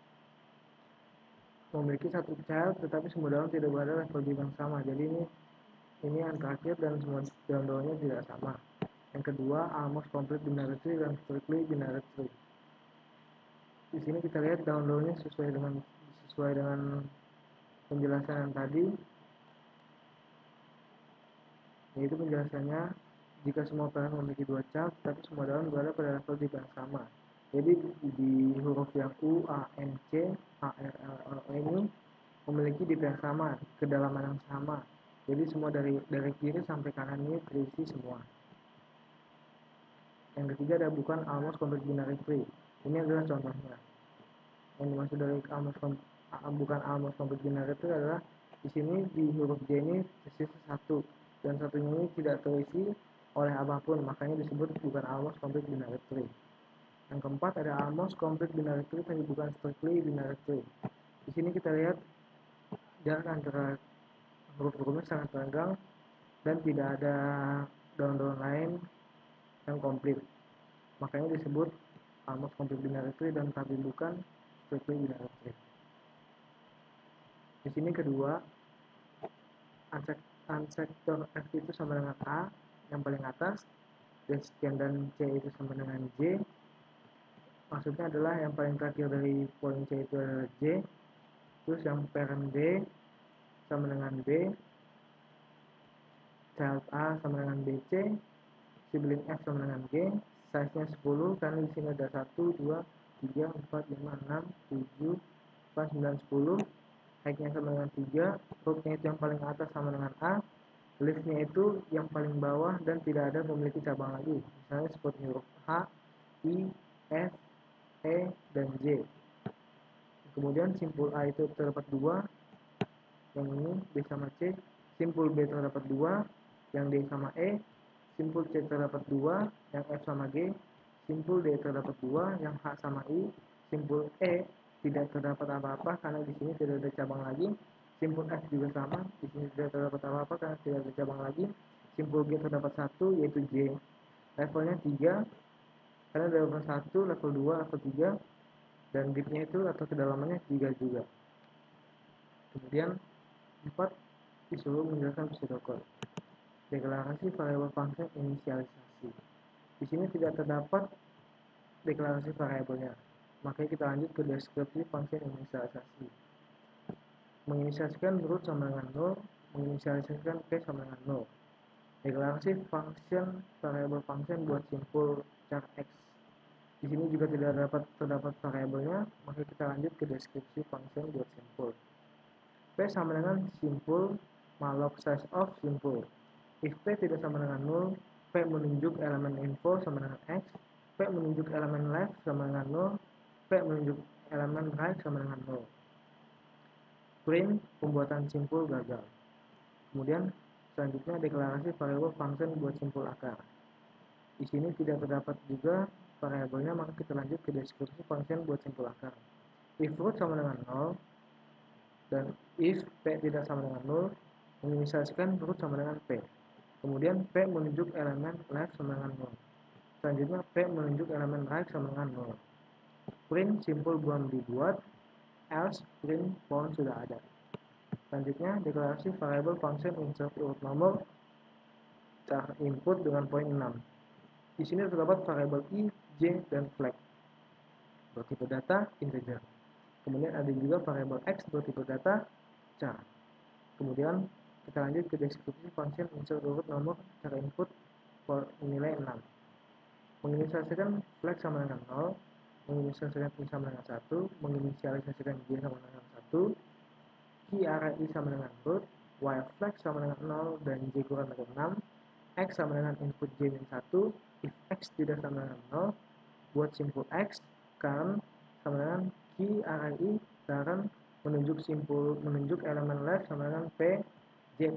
memiliki satu child tetapi semua daun tidak berada level div yang sama. Jadi ini yang terakhir dan semua daun-daunnya tidak sama. Yang kedua, almost complete binary tree dan strictly binary tree. Di sini kita lihat daun-daunnya sesuai dengan penjelasan yang tadi, yaitu penjelasannya jika semua parent memiliki dua child tapi semua daun berada pada level div yang sama. Jadi di huruf yang U, A, N, C, A, R, L, O ini memiliki div yang sama, kedalaman yang sama. Jadi semua dari kiri sampai kanan ini terisi semua. Yang ketiga ada bukan almost complete binary tree. Ini adalah contohnya. Yang dimaksud dari bukan almost complete binary tree adalah di sini di huruf J ini tersisa satu dan satunya ini tidak terisi oleh apapun, makanya disebut bukan almost complete binary tree. Yang keempat ada almost complete binary tree tapi bukan strictly binary tree. Di sini kita lihat jarak antara huruf-hurufnya sangat renggang dan tidak ada daun-daun lain yang komplit, makanya disebut almost complete binary tree dan tapi bukan strictly binary tree. Di sini kedua, unsektor F itu sama dengan A yang paling atas, sekian dan C itu sama dengan J. Maksudnya adalah yang paling terakhir dari poin C itu adalah J, terus yang parent B sama dengan B, child A sama dengan BC, sibling F sama dengan G, size-nya 10 karena di sini ada 1, 2, 3, 4, 5, 6, 7, 8, 9, 10. Height-nya sama dengan 3, root-nya itu yang paling atas sama dengan A, list-nya itu yang paling bawah dan tidak ada memiliki cabang lagi. Misalnya seperti huruf H, I, F, E, dan J. Kemudian simpul A itu terdapat 2, yang ini B sama C. Simpul B terdapat 2, yang D sama E. Simpul C terdapat 2, yang F sama G. Simpul D terdapat 2, yang H sama I. Simpul E tidak terdapat apa-apa karena di sini tidak ada cabang lagi. Simpul F juga sama, di sini tidak terdapat apa-apa karena tidak ada cabang lagi. Simpul G terdapat 1, yaitu J. Levelnya 3, karena ada level 1, level 2, level 3, dan deepnya itu atau kedalamannya 3 juga. Kemudian 4, disuruh menjelaskan pseudocode. Deklarasi variabel function inisialisasi. Di sini tidak terdapat deklarasi variabelnya. Makanya kita lanjut ke deskripsi function inisialisasi. Menginisialisasikan root sama dengan 0, menginisialisasikan p sama dengan 0. Deklarasi function variabel function buat simpul char x. Di sini juga tidak terdapat variabelnya, maka kita lanjut ke deskripsi function buat simpul. P sama dengan simpul malloc size of simpul. If P tidak sama dengan 0, P menunjuk elemen info sama dengan X, P menunjuk elemen left sama dengan 0, P menunjuk elemen right sama dengan 0. Print pembuatan simpul gagal. Kemudian selanjutnya deklarasi variabel function buat simpul akar. Di sini tidak terdapat juga variabelnya, maka kita lanjut ke deskripsi function buat simpul akar. If root sama dengan 0 dan if P tidak sama dengan 0, menginisialisasikan root sama dengan P. Kemudian P menunjuk elemen left sama dengan 0. Selanjutnya P menunjuk elemen right sama dengan 0. Print simpul belum dibuat, else print found sudah ada. Selanjutnya deklarasi variable function insert urut nomor char input dengan poin 6. Di sini terdapat variabel i, j, dan flag bertipe data integer. Kemudian ada juga variabel x bertipe data char. Kemudian kita lanjut ke deskripsi function insert urut nomor char input nilai 6. Menginisialisasikan flag sama dengan 0, menginisialisasikan i sama dengan 1, menginisialisasikan j sama dengan 1, key array i sama dengan root, while flag sama dengan 0 dan j kurang dari 6, x sama dengan input j min 1, if x tidak sama dengan 0, buat simpul x, current sama dengan key array i, current menunjuk elemen left sama dengan p, j++.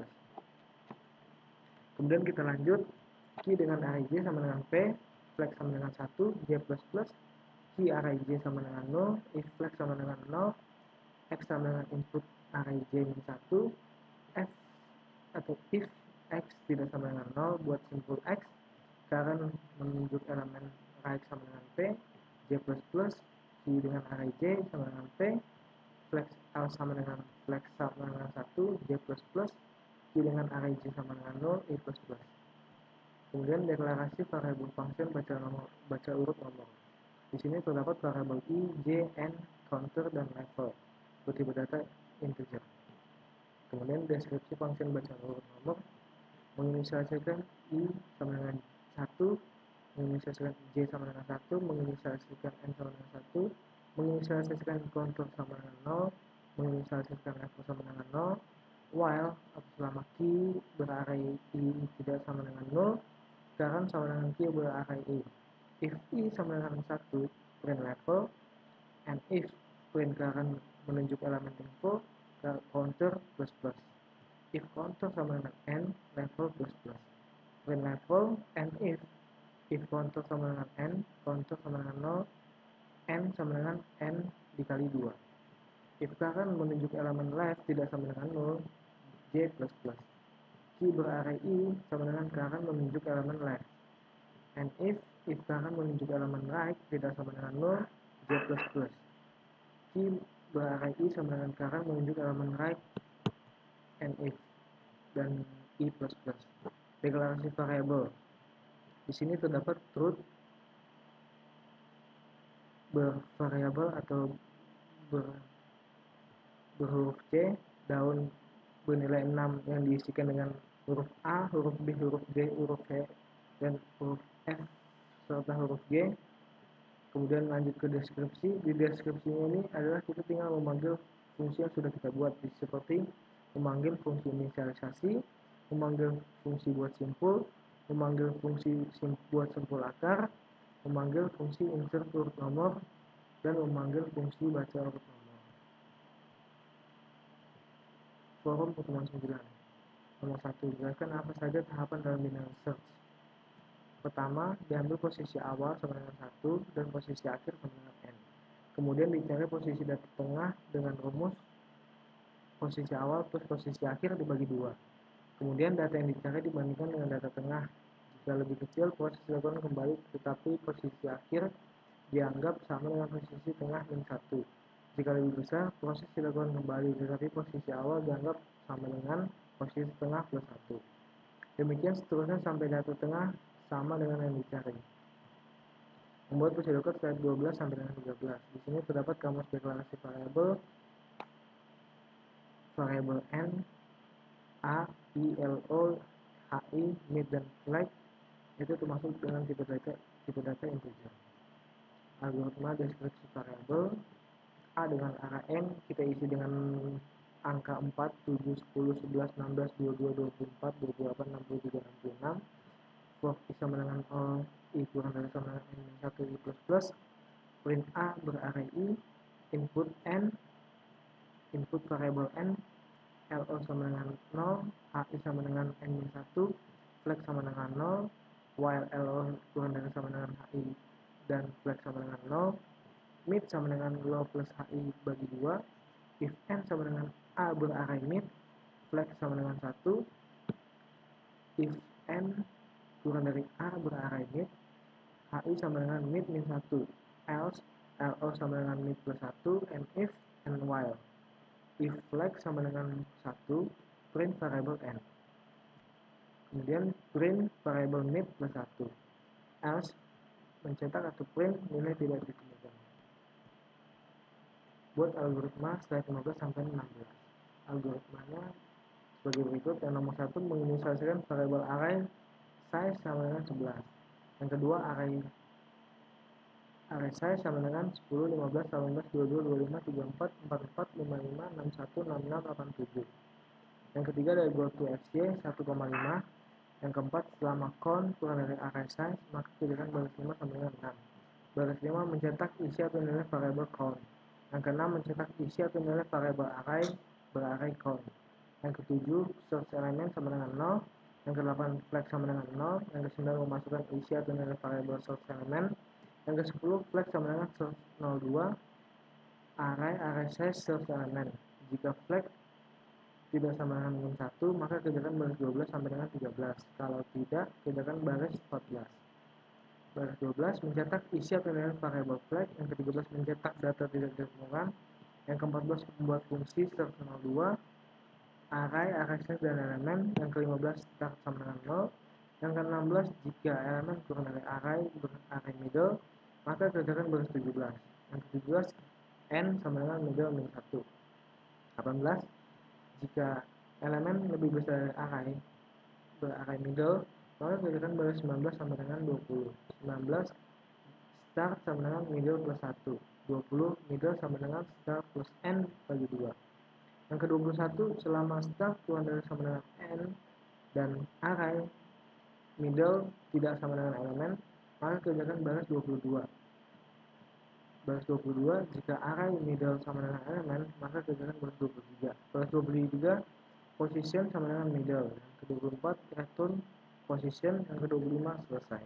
Kemudian kita lanjut, key dengan array j sama dengan p, flag sama dengan 1, j++, key array j sama dengan 0, if flag sama dengan 0, x sama dengan input array j min 1, f atau if x tidak sama dengan 0 buat simpul x, current menunjuk elemen right sama dengan p, j++, key dengan array j sama dengan p, flag sama dengan 1, j++, key dengan array j sama dengan 0, i++. Kemudian deklarasi variabel function baca urut nomor. Di sini terdapat variabel i, j, n, counter, dan level bertipe data integer. Kemudian deskripsi function baca urut nomor, menginisialisasikan i sama dengan 1, menginisialisasikan j sama dengan 1, menginisialisasikan n sama dengan 1, menginisialisasikan counter sama dengan 0, menginisialisasikan level sama dengan 0, while atau selama key berarray i tidak sama dengan 0, current sama dengan key berarray i. If i sama dengan 1, print level, and if print current menunjuk elemen info, counter plus plus. If counter sama dengan n, level plus plus. Print level, and if counter sama dengan n, counter sama dengan 0, n sama dengan n dikali 2. If current menunjuk elemen left tidak sama dengan 0, j++. Key berarray i sama dengan current menunjuk elemen left. And if current menunjuk elemen right tidak sama dengan 0, j++. Key berarray i sama dengan current menunjuk elemen right, and if, dan i++. Deklarasi variabel. Di sini terdapat truth bervariabel atau berhuruf C, daun bernilai 6 yang diisikan dengan huruf A, huruf B, huruf D, huruf E, dan huruf F serta huruf G. Kemudian lanjut ke deskripsi. Di deskripsinya ini adalah kita tinggal memanggil fungsi yang sudah kita buat, seperti memanggil fungsi inisialisasi, memanggil fungsi buat simpul, memanggil fungsi buat simpul akar, memanggil fungsi insert urut nomor, dan memanggil fungsi baca urut nomor. Forum pertemuan 9. Nomor 1. Jelaskan apa saja tahapan dalam binary search. Pertama, diambil posisi awal sama dengan 1 dan posisi akhir sama dengan n. Kemudian dicari posisi data tengah dengan rumus posisi awal plus posisi akhir dibagi 2. Kemudian data yang dicari dibandingkan dengan data tengah. Jika lebih kecil, proses dilakukan kembali, tetapi posisi akhir dianggap sama dengan posisi tengah min 1. Jika lebih besar, proses dilakukan kembali, tetapi posisi awal dianggap sama dengan posisi tengah plus 1. Demikian seterusnya sampai data tengah sama dengan yang dicari. Membuat pseudocode slide 12 sampai dengan 13. Di sini terdapat kamus deklarasi variabel n, a, i, l, o, h, i, mid, dan flag itu termasuk dengan tipe data integer. Algoritma deskripsi variabel a dengan arah n kita isi dengan angka 4, 7, 10, 11, 16, 22, 24, 28, 63, 66. For i sama dengan 0, i kurang dari sama dengan n 1, i plus plus. Print a berarray i, input n, input variable n, lo sama dengan 0, hi sama dengan n 1, flag sama dengan 0, while lo kurang dari sama dengan hi dan flag sama dengan 0, mid sama dengan lo plus hi bagi 2, if n sama dengan a berarray mid, flag sama dengan 1, if n kurang dari a berarray mid, hi sama dengan mid min 1, else lo sama dengan mid plus 1, and if and while. If flag sama dengan 1, print variable n. Kemudian print variable mid plus 1. Else mencetak atau print nilai tidak ditemukan. Buat algoritma slide 15 sampai 16. Algoritmanya sebagai berikut. Yang nomor 1 menginisialisasikan variable array size sama dengan 11. Yang kedua array size sama dengan 10, 15, 18, 22, 25, 34, 44, 55, 61, 66, 87. Yang ketiga dari go to fj 1,5. Yang keempat, selama count kurang dari array size, maka kejadian baris 5 sama dengan 6. Baris 5 mencetak isi atau nilai variable count. Yang keenam mencetak isi atau nilai variable array berarray count. Yang ketujuh, source elemen sama dengan 0. Yang ke-8, flag sama dengan 0. Yang ke-9, memasukkan isi atau nilai variable source elemen. Yang ke-10, flag sama dengan source 02, array size source elemen. Jika flag tidak sama dengan min 1, maka kerjakan baris 12 sampai dengan 13. Kalau tidak, kerjakan baris 14. Baris 12 mencetak isi atau nilai variable flag. Yang ke-13 mencetak data tidak ditemukan. Yang ke-14 membuat fungsi start02, array size dan elemen. Yang ke-15 start sama dengan 0. Yang ke-16 jika elemen kurang dari array middle, maka kerjakan baris 17. Yang ke-17 n sama dengan middle min 1. 18 jika elemen lebih besar dari berarray middle, maka kerjakan baris 19 sama dengan 20. 19 start sama dengan middle plus 1. 20 middle sama dengan start plus n bagi 2. Yang ke-21 selama start kurang dari sama dengan n dan array middle tidak sama dengan elemen, maka kerjakan baris 22. Baris 22 jika array middle sama dengan elemen, maka kerjakan baris 23. Baris 23 position sama dengan middle. Yang ke-24 return position. Yang ke-25 selesai.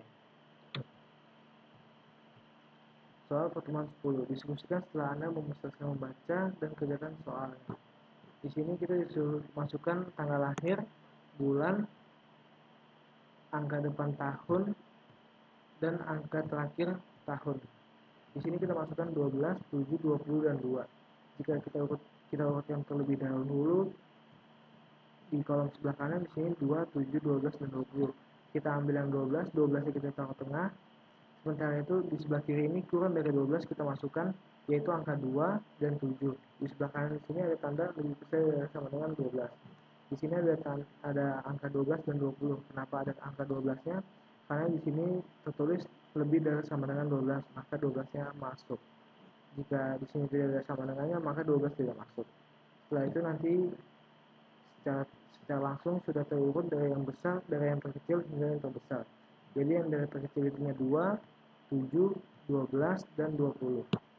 Soal pertemuan 10 diskusikan setelah Anda selesai membaca dan kerjakan soalnya. Di sini kita disuruh masukkan tanggal lahir, bulan, angka depan tahun, dan angka terakhir tahun. Di sini kita masukkan 12, 7, 20, dan 2. Jika kita urutkan terlebih dahulu di kolom sebelah kanan, di sini 2, 7, 12, dan 20. Kita ambil yang 12, 12 kita taruh tengah. Sementara itu di sebelah kiri ini kurang dari 12 kita masukkan, yaitu angka 2 dan 7. Di sebelah kanan di sini ada tanda lebih besar sama dengan 12. Di sini ada angka 12 dan 20. Kenapa ada angka 12-nya? Karena di sini tertulis lebih dari sama dengan 12, maka 12-nya masuk. Jika di sini tidak ada sama dengannya, maka 12 tidak masuk. Setelah itu nanti secara langsung sudah terurut dari yang besar, dari yang terkecil hingga yang terbesar. Jadi yang dari terkecil itu 2, 7, 12, dan 20.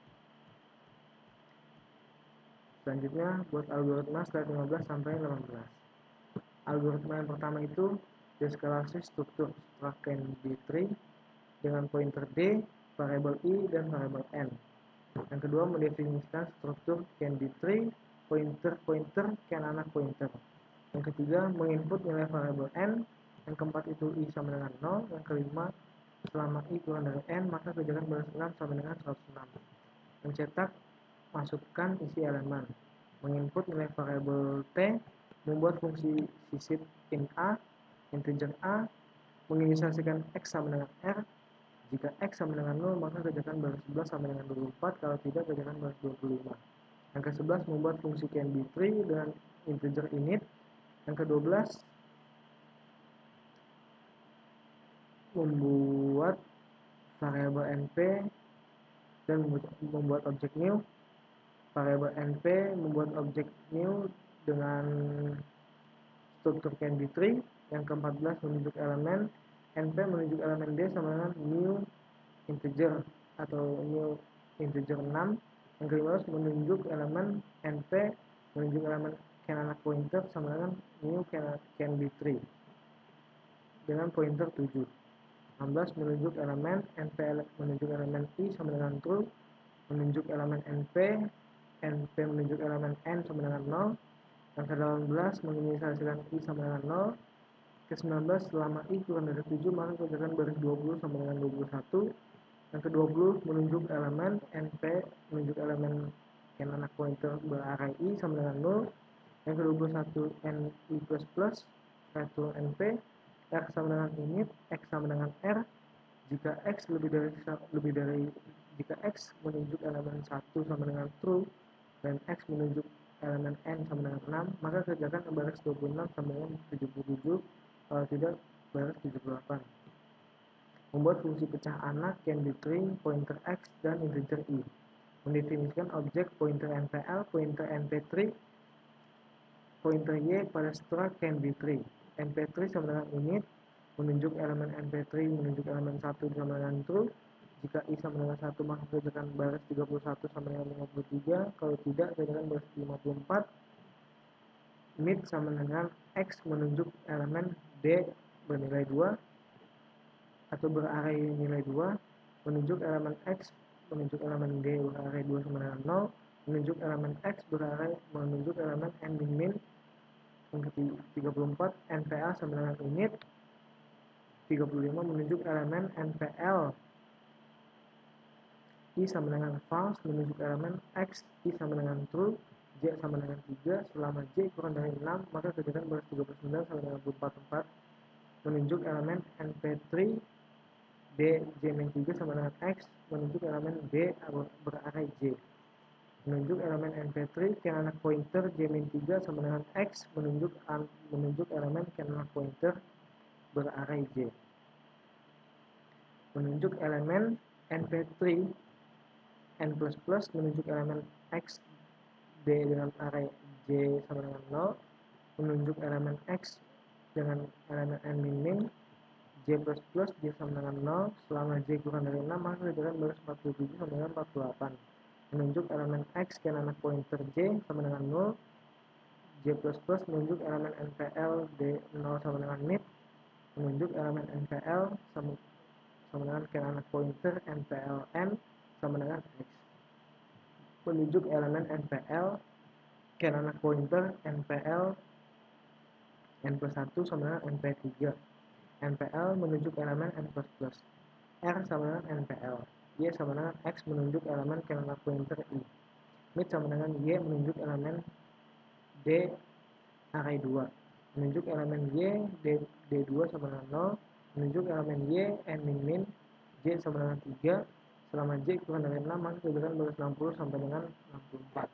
Selanjutnya buat algoritma slide 15 sampai 18. Algoritma yang pertama itu deskalasi struktur struct B3 dengan pointer D, variabel I, dan variabel N. Yang kedua mendefinisikan struktur candy tree, pointer, can anak pointer. Yang ketiga menginput nilai variabel N. Yang keempat itu I sama dengan 0. Yang kelima selama I kurang dari N maka kejaran baris 6 sama dengan 106. Mencetak, masukkan isi elemen. Menginput nilai variabel T, membuat fungsi sisip int A, integer A, menginisialisasikan X sama dengan R. Jika X sama dengan 0, maka kejaran baris 11 sama dengan 24, kalau tidak kejaran baris 25. Yang ke-11 membuat fungsi can be3 dengan integer init. Yang ke-12 membuat variabel np dan membuat objek new. Variabel np membuat objek new dengan struktur can be3. Yang ke-14 menunjuk elemen. np menunjuk elemen d sama dengan new integer atau new integer 6. Yang ke-15 menunjuk elemen np menunjuk elemen can anak pointer sama dengan new can be3 dengan pointer 7. 16 menunjuk elemen np menunjuk elemen i sama dengan true, menunjuk elemen np menunjuk elemen n sama dengan 0. Yang ke-18 menginisialisasikan i sama dengan 0. Ke-19 selama i kurang dari 7 maka kerjakan baris 20 sama dengan 21. Yang ke-20 menunjuk elemen np menunjuk elemen can anak pointer berarray i sama dengan 0. Yang ke-21 ni plus return np r sama dengan init x sama dengan r. Jika x jika x menunjuk elemen 1 sama dengan true dan x menunjuk elemen n sama dengan 6, maka kerjakan baris 26 sama dengan 77, kalau tidak baris 78. Membuat fungsi pecah anak can be3, pointer x, dan integer i. Mendefinisikan objek pointer npl, pointer np3, pointer y pada struct can be3. np3 sama dengan init, menunjuk elemen np3 menunjuk elemen 1 sama dengan true. Jika i sama dengan 1 maka kerjakan baris 31 sama dengan 53, kalau tidak kerjakan baris 54. Mid sama dengan x menunjuk elemen d bernilai 2 atau berarray nilai 2, menunjuk elemen x menunjuk elemen d berarray 2 sama dengan 0, menunjuk elemen x berarray menunjuk elemen n min. Yang ke-34 npl sama dengan init. 35 menunjuk elemen npl i sama dengan false, menunjuk elemen x i sama dengan true, j sama dengan 3. Selama j kurang dari 6 maka kerjakan baris 39 sama dengan 44. Menunjuk elemen np3 d j min 3 sama dengan x, menunjuk elemen d berarray j. Menunjuk elemen np3 can anak pointer j min 3 sama dengan x, menunjuk elemen can anak pointer berarray j. Menunjuk elemen np3 n++ menunjuk elemen x d dengan array j sama dengan 0, menunjuk elemen x dengan elemen n min, j++ j sama dengan 0. Selama j kurang dari 6 maka kerjakan baris 47 sama dengan 48. Menunjuk elemen x can anak pointer j sama dengan 0, j++ menunjuk elemen npl d 0 sama dengan mid, menunjuk elemen npl sama dengan can anak pointer npl n sama dengan x. Menunjuk elemen npl can anak pointer npl n+1 sama dengan np3. npl menunjuk elemen n++, r sama dengan npl, y sama dengan x menunjuk elemen can anak pointer i, mid sama dengan y menunjuk elemen d array 2, menunjuk elemen y d2 sama dengan 0, menunjuk elemen y n min, j sama dengan 3. Selama j kurang dari 6 maka kerjakan baris 60 sampai dengan 64.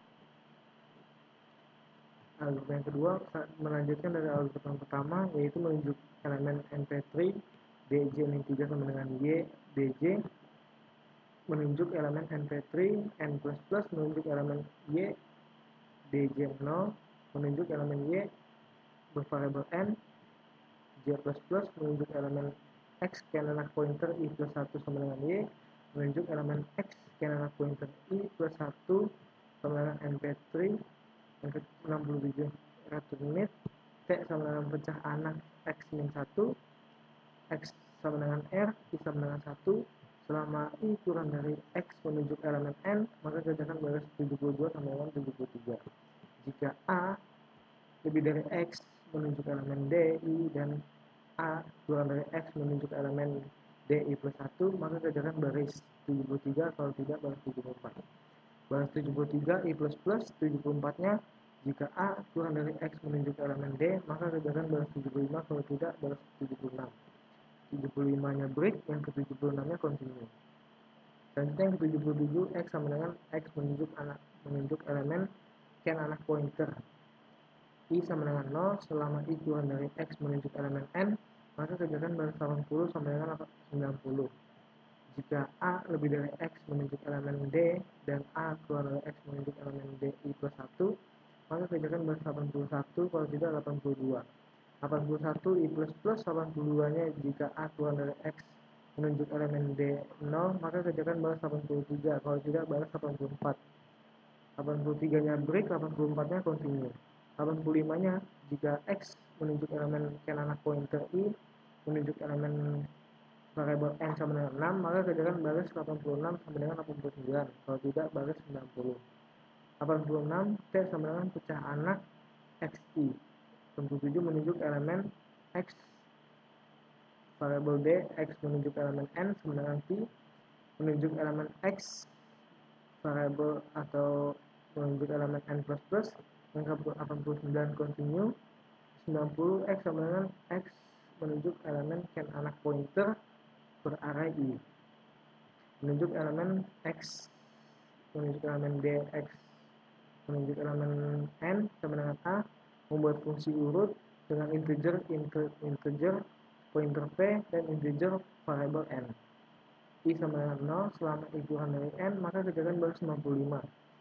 Algoritma yang kedua melanjutkan dari algoritma yang pertama, yaitu menunjuk elemen np3 dj min 3 sama dengan y dj, menunjuk elemen np3 n++ menunjuk elemen y dj 0, menunjuk elemen y bervariabel n, j++ menunjuk elemen x can anak pointer i+1 sama dengan y, menunjuk elemen X scan anak pointer I plus 1 sama dengan MP3 yang ke-67 return unit. T sama dengan pecah anak X min 1, X sama dengan R, I sama dengan 1. Selama I kurang dari X menunjuk elemen N, maka kerjakan baris 72 sama dengan 73. Jika A lebih dari X menunjuk elemen D, I, dan A kurang dari X menunjuk elemen D, I plus 1, maka kerjakan baris 73, kalau tidak baris 74. Baris 73 I plus plus 74-nya, jika A kurang dari X menunjuk elemen D, maka kerjakan baris 75, kalau tidak baris 76. 75-nya break, yang ke-76-nya continue. Selanjutnya yang ke-77, X sama dengan X menunjuk elemen scan anak pointer I sama dengan 0, selama I kurang dari X menunjuk elemen N, maka kerjakan baris 80 sama dengan 90. Jika A lebih dari X menunjuk elemen D dan A kurang dari X menunjuk elemen D I plus 1, maka kerjakan baris 81, kalau tidak 82. 81 I plus plus 82-nya jika A kurang dari X menunjuk elemen D 0, maka kerjakan baris 83, kalau tidak baris 84. 83-nya break, 84-nya continue. 85-nya jika X menunjuk elemen scan anak pointer I menunjuk elemen variabel N sama dengan 6, maka kerjakan baris 86 sama dengan 89, kalau tidak baris 90. 86 T sama dengan pecah anak XI. 87 menunjuk elemen X variabel D, X menunjuk elemen N sama dengan T, menunjuk elemen X variabel atau menunjuk elemen N plus plus, yang ke-89 continue. 90 X sama dengan X menunjuk elemen scan anak pointer berarray I, menunjuk elemen X menunjuk elemen D, X menunjuk elemen N sama dengan A, membuat fungsi urut dengan integer pointer P dan integer variabel N. I sama dengan 0, selama I kurang dari N, maka kerjakan baris 95.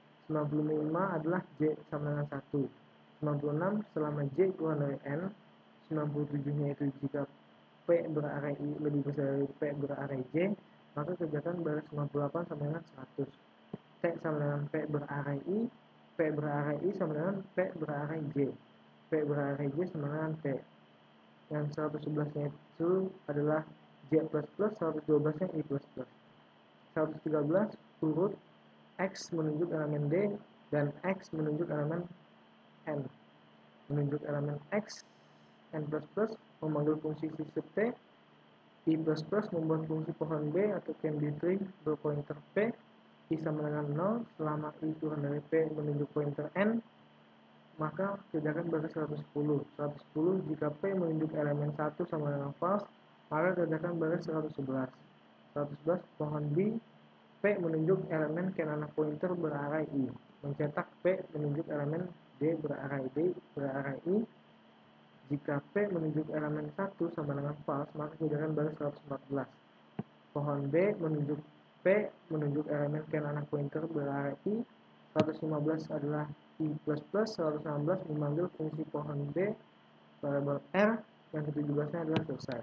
95 adalah J sama dengan 1. 96 selama J kurang dari N. 97-nya itu jika P berarray I lebih besar dari P berarray J, maka kerjakan baris 58 sama dengan 100. T sama dengan P berarray I, P berarray I sama dengan P berarray J. P berarray J sama dengan T. Yang 111-nya itu adalah J plus plus, 112-nya I plus plus. 113 urut X menunjuk elemen D dan X menunjuk elemen N. Menunjuk elemen X, N plus plus memanggil fungsi sub T, I plus plus membuat fungsi pohon B atau candy tree berpointer P, I sama dengan 0, selama I kurang dari P menunjuk pointer N, maka kerjakan baris 110. 110 jika P menunjuk elemen 1 sama dengan false, maka kerjakan baris 111. 111 pohon B, P menunjuk elemen scan anak pointer berarray I, mencetak P menunjuk elemen D berarray I. Jika P menunjuk elemen 1 sama dengan false, maka kerjakan baris 114. Pohon B menunjuk P menunjuk elemen scan anak pointer berarray I. 115 adalah I plus plus, 116 memanggil fungsi pohon B variabel R, yang ke-17-nya adalah selesai.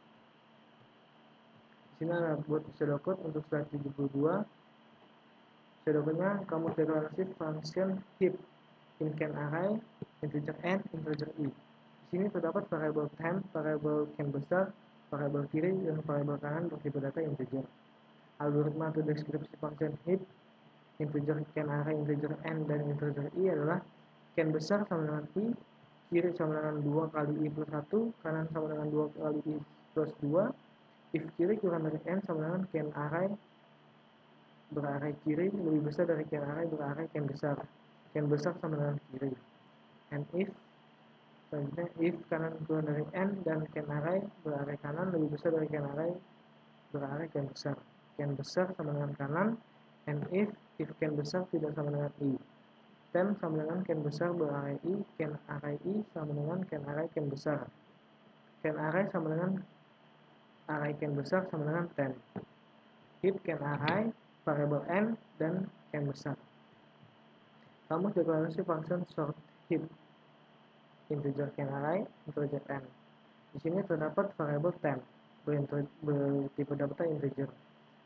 Di sini ada buat pseudocode untuk slide 72. Pseudocode-nya kamu deklarasi function heap in can array integer n, integer i. Di sini terdapat variabel temp, variabel can besar, variabel kiri, dan variabel kanan bertipe data integer. Algoritma atau deskripsi function heap integer can array integer n dan integer i adalah can besar sama dengan i, kiri sama dengan 2 kali i plus 1, kanan sama dengan 2 kali i plus 2. If kiri kurang dari n sama dengan can array berarray kiri lebih besar dari can array berarray can besar. Can besar sama dengan kiri. And if selanjutnya if kanan kurang dari n dan can array berarray kanan lebih besar dari can array berarray can besar. Can besar sama dengan kanan. And if can besar tidak sama dengan i. Temp sama dengan can besar berarray i, can array i sama dengan can array can besar. Can array sama dengan array can besar sama dengan temp. Heap can array, variabel n, dan can besar. Kamus deklarasi function sort heap integer can array, integer n. Di sini terdapat variabel temp bertipe data integer.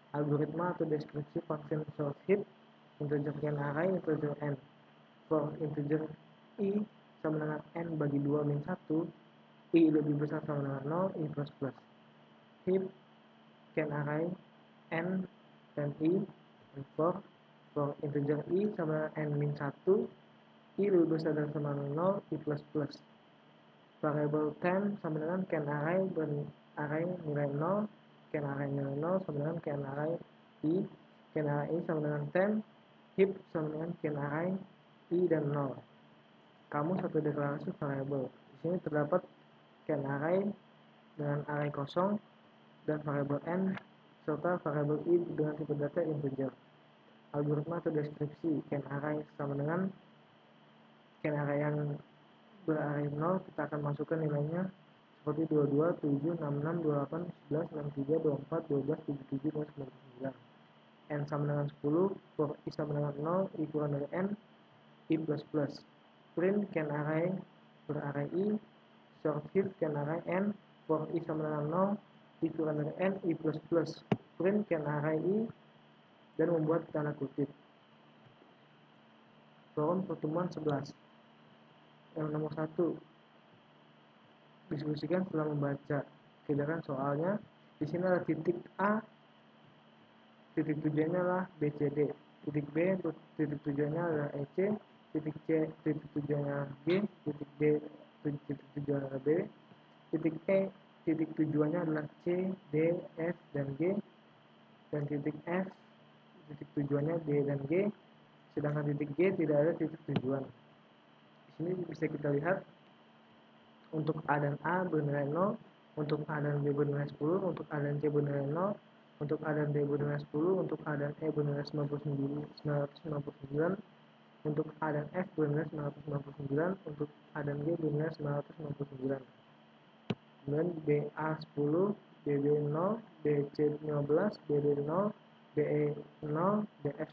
Algoritma atau deskripsi function sort heap integer can array integer n. For integer i sama dengan n bagi 2 min 1, i lebih besar sama dengan 0, i plus plus. Heap can array n dan i, and for integer i sama dengan n min 1, i lebih besar dan sama dengan 0, i plus plus. Variable 10 sama dengan can array dan array nilai 0, can array nilai 0 sama dengan can array i, can array i sama dengan 10, heap sama dengan can array i dan 0. Kamu satu deklarasi variable. Di sini terdapat can array dengan array kosong dan variable n serta variable i dengan tipe data integer. Algoritma atau deskripsi can array sama dengan can array yang berarray 0, kita akan masukkan nilainya seperti 22, 7, 66, 28, 11, 63, 24, 12, 77, dan 99. N sama dengan 10, for i sama dengan 0, i kurang dari n, i plus plus. Print can array berarray i, short heap can array n, for i sama dengan 0, i kurang dari n, i plus plus. Print can array i, dan membuat tanda kutip. Forum pertemuan 11. Yang nomor 1, diskusikan setelah membaca. Kerjakan soalnya. Di sini ada titik A, titik tujuannya adalah BCD. Titik B, titik tujuannya adalah EC. Titik C, titik tujuannya G. Titik D, titik tujuannya adalah B. Titik E, titik tujuannya adalah C, D, F, dan G. Dan titik F, titik tujuannya D dan G. Sedangkan titik G tidak ada titik tujuan. Di sini bisa kita lihat untuk A dan A bernilai 0, untuk A dan B bernilai 10, untuk A dan C bernilai 0, untuk A dan D bernilai 10, untuk A dan E bernilai 999, untuk A dan F bernilai 999, untuk A dan G bernilai 999. Kemudian BA 10, BB 0, BC 15, BD 0, BE 0, BF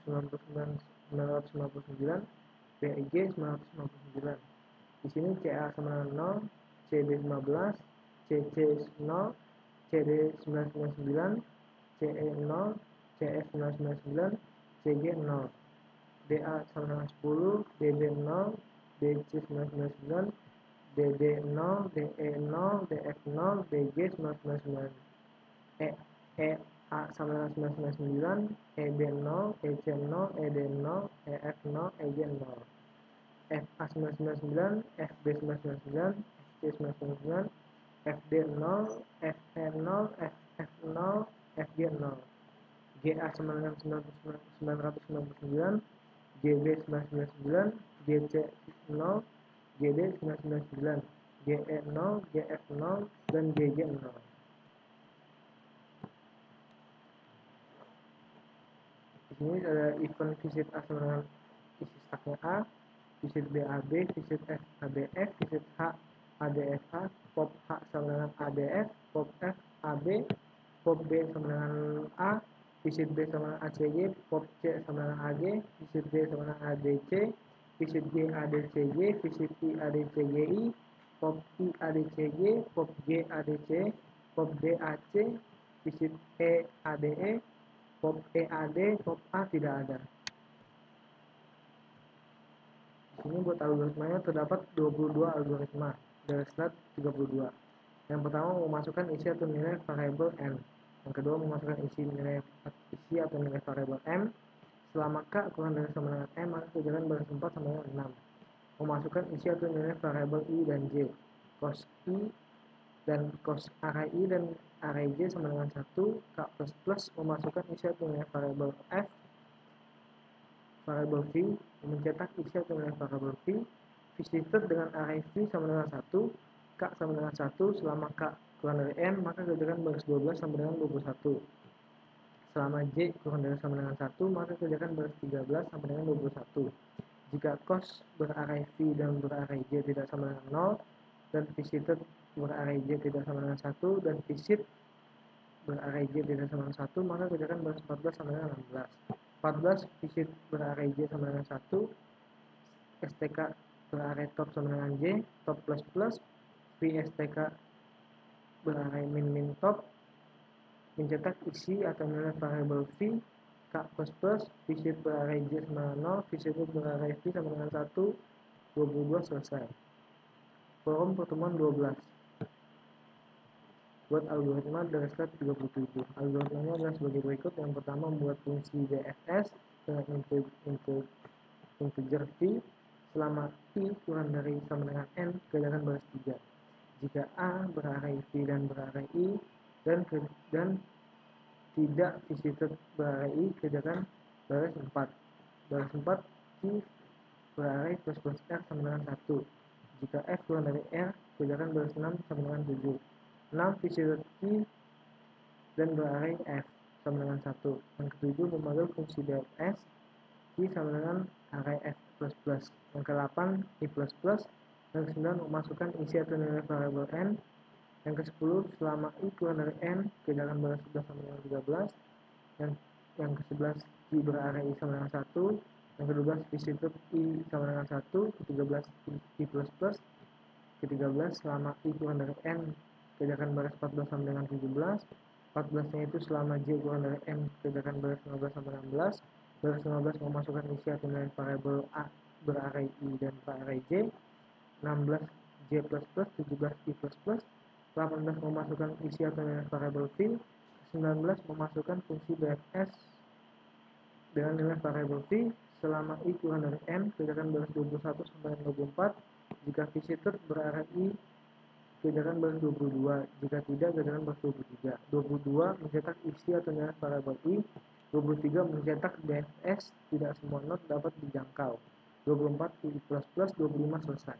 999, BEG 999. Di sini CA sama dengan 0, CD 15, CC 0, CD 999, CE 0, CF 999, CG 0. DA sama dengan 10, DB 0, DC 999, DD 0, DE 0, DF 0, DG 999. A sama dengan 999, EB 0, EC 0, ED 0, EF 0, EG 0. FA 999, FB 999, FC 999, FD 0, FE 0, FF 0, FG 0. GA sama dengan 999, GB 999, GC 0, GD 999, GE 0, GF 0, dan GG 0. Di sini ada event visit A sama dengan isi stacknya A, visit BAB, visit F ABF, visit H ADFH, pop H sama dengan ADF, pop F AB, pop B sama dengan A, visit B sama dengan ACG, pop C sama dengan AG, visit D sama dengan ADC, visit G ADCG, visit I ADCGI, pop I ADCG, pop G ADC, pop D AC, visit E ADE, pop EAD, pop A tidak ada. Di sini buat algoritmanya terdapat 22 algoritma dari slide 32. Yang pertama memasukkan isi atau nilai variabel n. Yang kedua memasukkan isi atau nilai variabel m. Selama k kurang dari sama dengan m, maka kerjakan baris 4 sama dengan 6. Memasukkan isi atau nilai variabel i dan j. Cos i dan cos array i dan array j sama dengan 1. K plus plus memasukkan isi atau nilai variabel f, variabel v, mencetak isi atau nilai variabel v, visited dengan array v sama dengan 1, k sama dengan 1, selama k kurang dari n, maka kerjakan baris 12 sama dengan 21. Selama j kurang dari sama dengan 1, maka kerjakan baris 13 sama dengan 21. Jika cos berarray v dan berarray j tidak sama dengan 0, dan visited berarray j tidak sama dengan 1, dan visit berarray j tidak sama dengan 1, maka kerjakan baris 14 sama dengan 16. 14 visit berarray j sama dengan 1, STK berarray top sama dengan j, top plus plus, VSTK berarray min min top, mencetak isi atau nilai variabel v, k plus plus, visit berarray j sama dengan 0, visit berarray v sama dengan 1, 22 selesai. Forum pertemuan 12. Buat algoritma dari slide 37. Algoritmanya adalah sebagai berikut. Yang pertama, membuat fungsi BFS dengan integer v selama i kurang dari sama dengan n, kerjakan baris 3. Jika a berarray v dan berarray i dan tidak visited berarray i, kerjakan baris 4. Baris 4, v berarray plus plus r sama dengan 1. Jika f kurang dari r, kerjakan baris 6 sama dengan 7. 6 visited v dan berarray f sama dengan 1. Yang ketujuh, memanggil fungsi bfs v sama dengan array f plus plus. Yang ke-8, i plus plus. Yang ke-9, memasukkan isi atau nilai variabel n. Yang ke-10, selama i kurang dari n, kerjakan baris 11 sama dengan 13. Yang ke-11, v berarray i sama dengan 1. Yang ke-12, visited i sama dengan 1. Ke-13, i plus plus. Ke-13, selama i kurang dari n, kerjakan baris 14 sama dengan 17. 14 nya itu selama j kurang dari n, kerjakan baris 15 sama 16. Baris 15 memasukkan isi atau nilai variabel a berarray i dan berarray j. 16 j plus plus, 17 i plus plus. 18 memasukkan isi atau nilai variabel v. 19 memasukkan fungsi bfs dengan nilai variabel v selama i kurang dari n, kerjakan baris 21 sampai 24. Jika visited berarray i, kerjakan baris 22. Jika tidak, kerjakan baris 23. 22 mencetak isi atau nilai variabel i. 23 mencetak bfs, tidak semua not dapat dijangkau. 24 i plus plus, 25 selesai.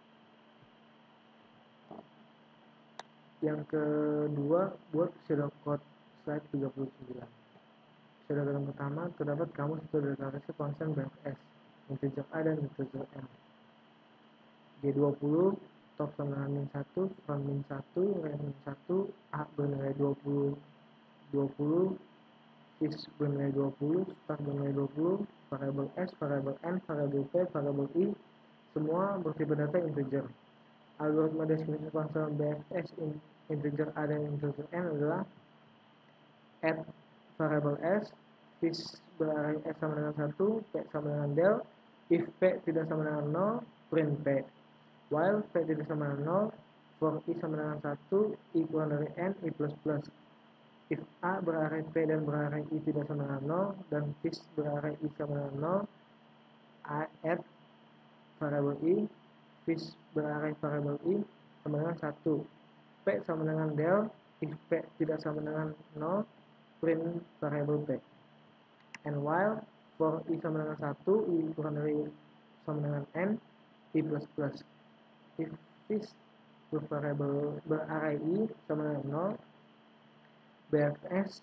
Yang kedua, buat pseudocode slide 39. Pseudocode pertama, terdapat kamus atau deklarasi function bfs, integer a dan integer m. G20, top sama dengan min 1, from min 1, rem min 1, a bernilai 20, 20, is bernilai 20, start bernilai 20, variabel s, variabel n, variabel p, variabel i, semua bertipe data integer. Algoritma deskripsi function bfs integer a dan integer n adalah add variabel s, is berarray s sama dengan 1, p sama dengan del, if p tidak sama dengan 0, print p. While p tidak sama dengan 0, for i sama dengan 1, i kurang dari n, i plus plus. If a berarray p dan berarray i tidak sama dengan 0, dan is berarray i sama dengan 0, add variabel i, is berarray variabel i sama dengan 1. P sama dengan del, if p tidak sama dengan 0, print variabel p. And while for i sama dengan 1, i kurang dari sama dengan n, i plus plus. If is bervariabel berarray i sama dengan 0, bfs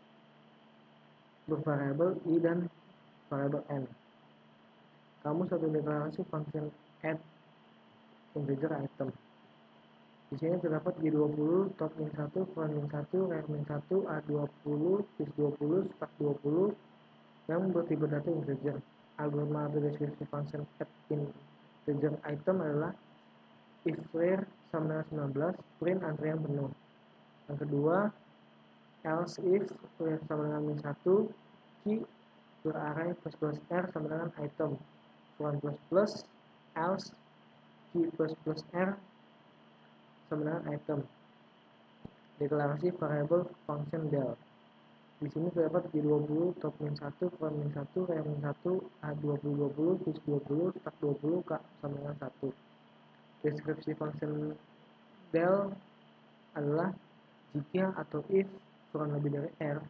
bervariabel i dan variabel n. Kamus atau deklarasi function add integer item. Di sini terdapat G20, top min 1, from min 1, rem min 1, A20, vis 20, stack 20 yang bertipe data integer. Algoritma atau deskripsi function add integer item adalah if clear sama dengan 19, print antrian penuh. Yang kedua, else if clear sama dengan min 1, key berarray plus plus r sama dengan item. From plus plus, else key plus plus r sama dengan item. Deklarasi variabel function del. Di sini terdapat G20, top min 1, from min 1, rem min 1, A20, vis 20, stack 20, k sama dengan 1. Deskripsi function del adalah jika atau if from lebih dari r,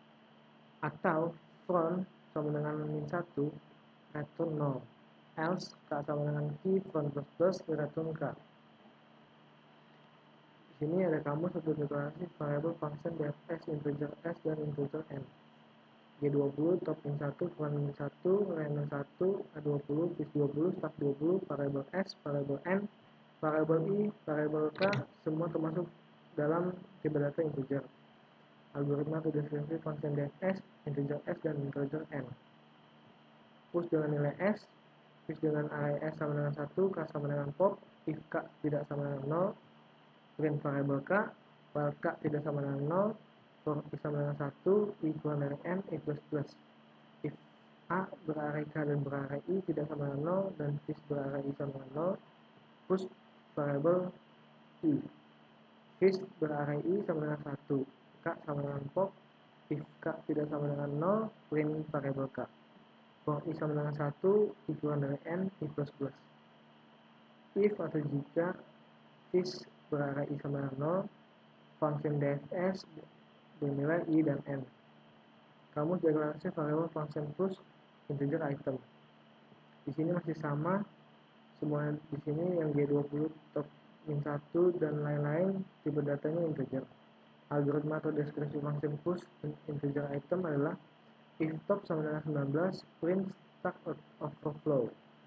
atau from sama dengan min 1, return 0. Else k sama dengan key from plus plus, return k. Di sini ada kamus atau deklarasi variabel function bfs integer s dan integer n. G20, top min 1, from min 1, rem min 1, A20, vis 20, stack 20, variabel s, variabel n, variabel i, variabel k, semua termasuk dalam tipe data integer. Algoritma atau deskripsi function bfs integer s dan integer n. Push dengan nilai s, push dengan array s sama dengan 1, k sama dengan pop, if k tidak sama dengan 0, print variabel k, while k tidak sama dengan 0, For I sama dengan 1 I kurang dari N I plus plus. If A berarray K dan berarray I tidak sama dengan 0 dan Fish berarray I sama dengan 0, push variable I. Fish berarray I sama dengan 1, K sama dengan pop. If K tidak sama dengan 0, print variable K. For I sama dengan 1 I kurang dari N I plus plus. If atau jika Fish berarray I sama dengan 0, function DFS bernilai I dan N. Kamu deklarasi variabel function push integer item. Di sini masih sama, semua di sini yang G20 top min 1 dan lain-lain tipe datanya integer. Algoritma atau deskripsi function push integer item adalah if top sama dengan 19 print stack overflow,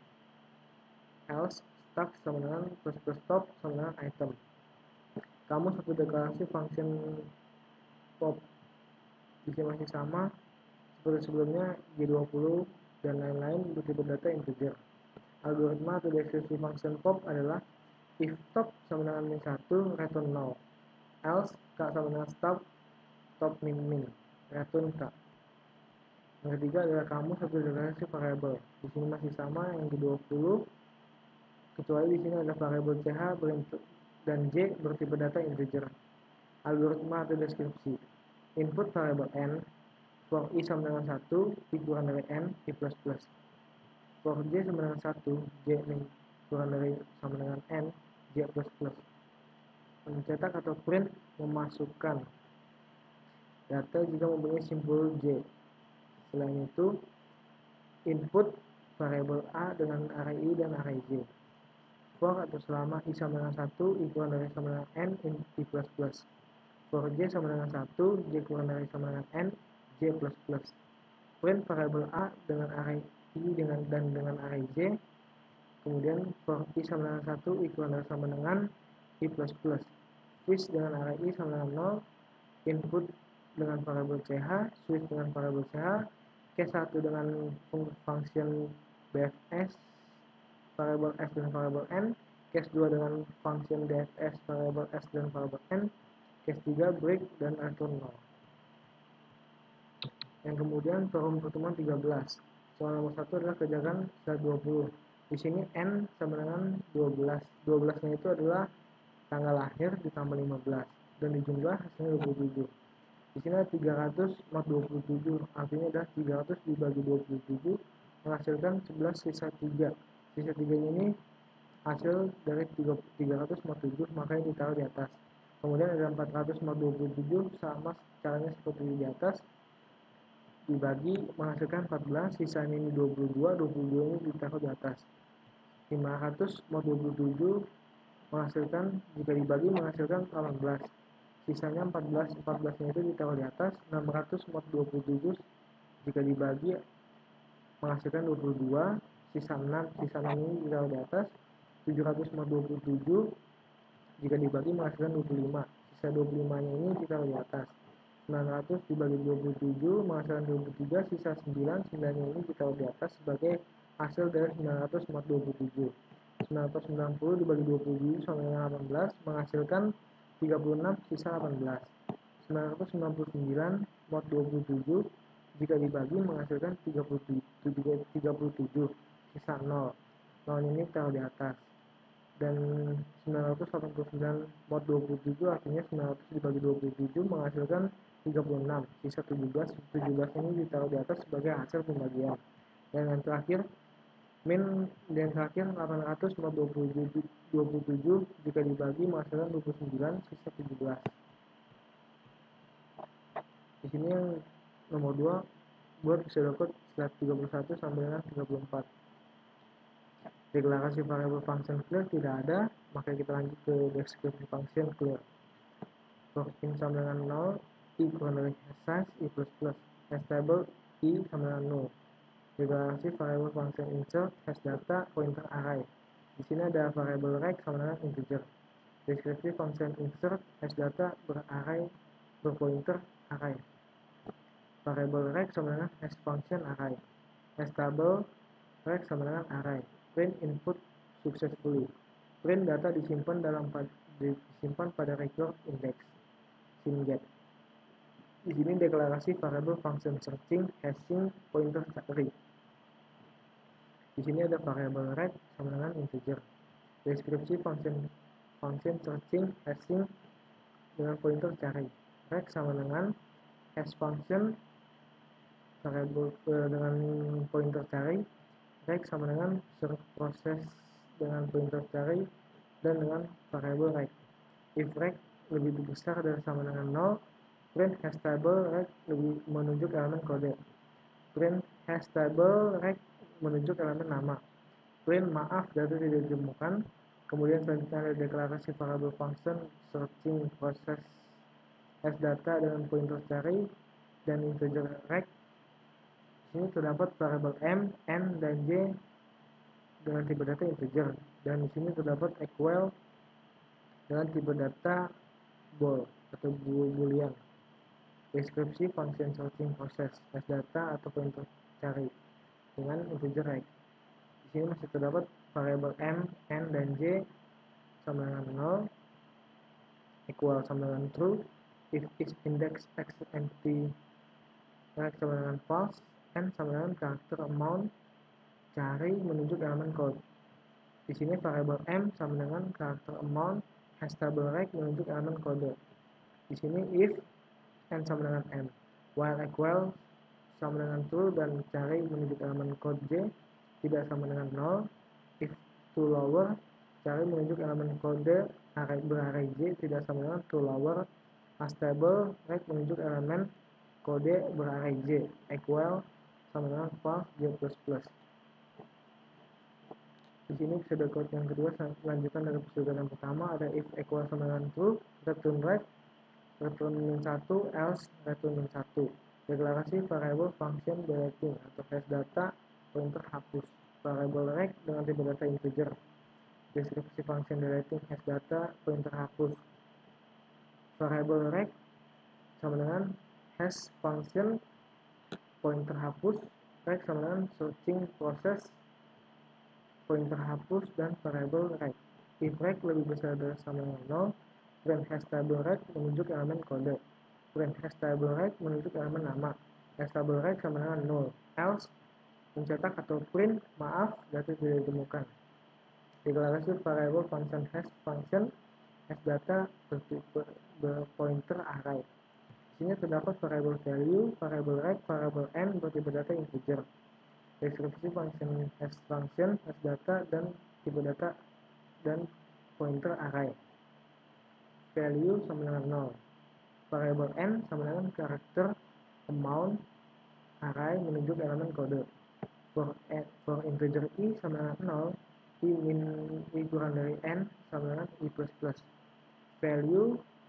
else stack sama dengan plus plus top sama dengan item. Kamu satu deklarasi function pop di sini masih sama seperti sebelumnya, G20 dan lain-lain bertipe data integer. Algoritma atau deskripsi function pop adalah if top sama dengan min 1 return 0, else K sama dengan stop top min min return K. Yang ketiga adalah kamu satu deklarasi variabel. Di sini masih sama yang G20, kecuali di sini ada variabel ch dan j bertipe data integer. Algoritma atau deskripsi input variabel n. For I sama dengan 1 I kurang dari N I plus plus. For J sama dengan 1 J min kurang dari sama dengan N J plus plus. Mencetak atau print memasukkan data jika mempunyai simbol J. Selain itu, input variabel A dengan array I dan array J. For atau selama I sama dengan 1 I kurang dari sama dengan N I plus plus. For J sama dengan 1 J kurang dari sama dengan N J plus plus. Print variabel A dengan array I dengan array J. Kemudian for I sama dengan 1 I kurang dari sama dengan I plus plus. Switch dengan array I sama dengan 0. Input dengan variabel ch, switch dengan variabel ch, case 1 dengan function bfs, variabel s dan variabel n, case 2 dengan function dfs, variabel s dan variabel n, case 3 break dan return 0. Yang kemudian forum pertemuan 13. Soal nomor 1 adalah kerjakan slide 20. Di sini N sama dengan 12. 12-nya itu adalah tanggal lahir ditambah 15 dan dijumlah hasilnya 27. Di sini ada 300 mod 27, artinya adalah 300 dibagi 27 menghasilkan 11 sisa 3. Sisa 3 ini hasil dari 300 mod 7, makanya ditaruh di atas. Kemudian ada 400 mod 27, sama caranya seperti di atas, dibagi menghasilkan 14, sisanya ini 22 ini ditaruh di atas. 500 mod 27 menghasilkan, jika dibagi menghasilkan 18, sisanya 14 nya itu ditaruh di atas. 600 mod 27 jika dibagi menghasilkan 22, sisa 6 ini ditaruh di atas. 700 mod 27 jika dibagi menghasilkan 25, sisa 25 nya ini ditaruh di atas. 900 dibagi 27 menghasilkan 23, sisa 9 nya ini ditaruh di atas sebagai hasil dari 900 mod 27. 990 dibagi 27 sama dengan 18 menghasilkan 36, sisa 18. 999 mod 27 jika dibagi menghasilkan 37, sisa 0. 0 ini taruh di atas. Dan 989 mod 27 artinya 900 dibagi 27 menghasilkan 36, sisa 17 ini ditaruh di atas sebagai hasil pembagian. Dan yang terakhir min dan terakhir 800 mod 27 jika dibagi menghasilkan 29, sisa 17. Di sini yang nomor 2 buat pseudocode slide 31 sampai dengan 34. Deklarasi variabel function clear tidak ada, maka kita lanjut ke deskripsi function clear. For in sama dengan 0, I kurang dari size I plus plus, stable I sama dengan 0. Deklarasi variabel function insert hash data pointer array. Di sini ada variabel rect sama dengan integer. Deskripsi function insert hash data berarray berpointer array. Variabel rect sama dengan hash function array. Stable rect sama dengan array. Print input successfully. Print data disimpan pada record index. Simget. Di sini deklarasi variabel function searching, hashing, pointer cari. Di sini ada variabel rect sama dengan integer. Deskripsi function searching, hashing dengan pointer cari. Rect sama dengan hash function variabel dengan pointer cari. Rect sama dengan search proses dengan pointer cari dan dengan variabel rect. If rect lebih besar dari sama dengan 0, print hash table rect lebih menunjuk elemen kode. Print hash table rect menunjuk elemen nama. Print maaf data tidak ditemukan. Kemudian selanjutnya ada deklarasi variabel function searching proses hash data dengan pointer cari dan integer rect. Ini terdapat variabel m, n, dan j dengan tipe data integer, dan di sini terdapat equal dengan tipe data bool atau boolean. Deskripsi function searching proses hash data atau pointer cari dengan integer rect. Di sini masih terdapat variabel m, n, dan j sama dengan 0, equal sama dengan true, if is index x empty, rect sama dengan false, n sama dengan karakter amount, cari menunjuk elemen code. Di sini variabel m sama dengan karakter amount, hash table rect menunjuk elemen kode. Di sini if n sama dengan m, while equal sama dengan true dan cari menunjuk elemen code j tidak sama dengan 0. If to lower, cari menunjuk elemen kode berarray j tidak sama dengan to lower. Hash table rect menunjuk elemen kode berarray j, equal sama dengan false j++. Di sini pseudo code yang kedua lanjutan dari pseudo yang pertama, ada if equal sama dengan true, return rect, return -1, else return -1. Deklarasi variabel function deleting atau hash data pointer hapus. Variabel rect dengan tipe data integer. Deskripsi function deleting hash data pointer hapus. Variabel rect sama dengan hash function pointer hapus. Rect sama dengan searching proses pointer hapus dan variabel rect. If rect lebih besar dari sama dengan 0, print hash table rect menunjuk elemen kode. Print hash table rect menunjuk elemen nama. Hash table rect sama dengan 0. Else mencetak atau print maaf data tidak ditemukan. Deklarasi variabel function hash data berpointer array. Di sini terdapat variabel value, variabel rect, variabel n bertipe data integer. Deskripsi function hash data dan tipe data dan pointer array. Value sama dengan 0. Variabel n sama dengan karakter amount, array menunjuk elemen kode. For integer i sama dengan 0, i kurang dari n sama dengan i++. Value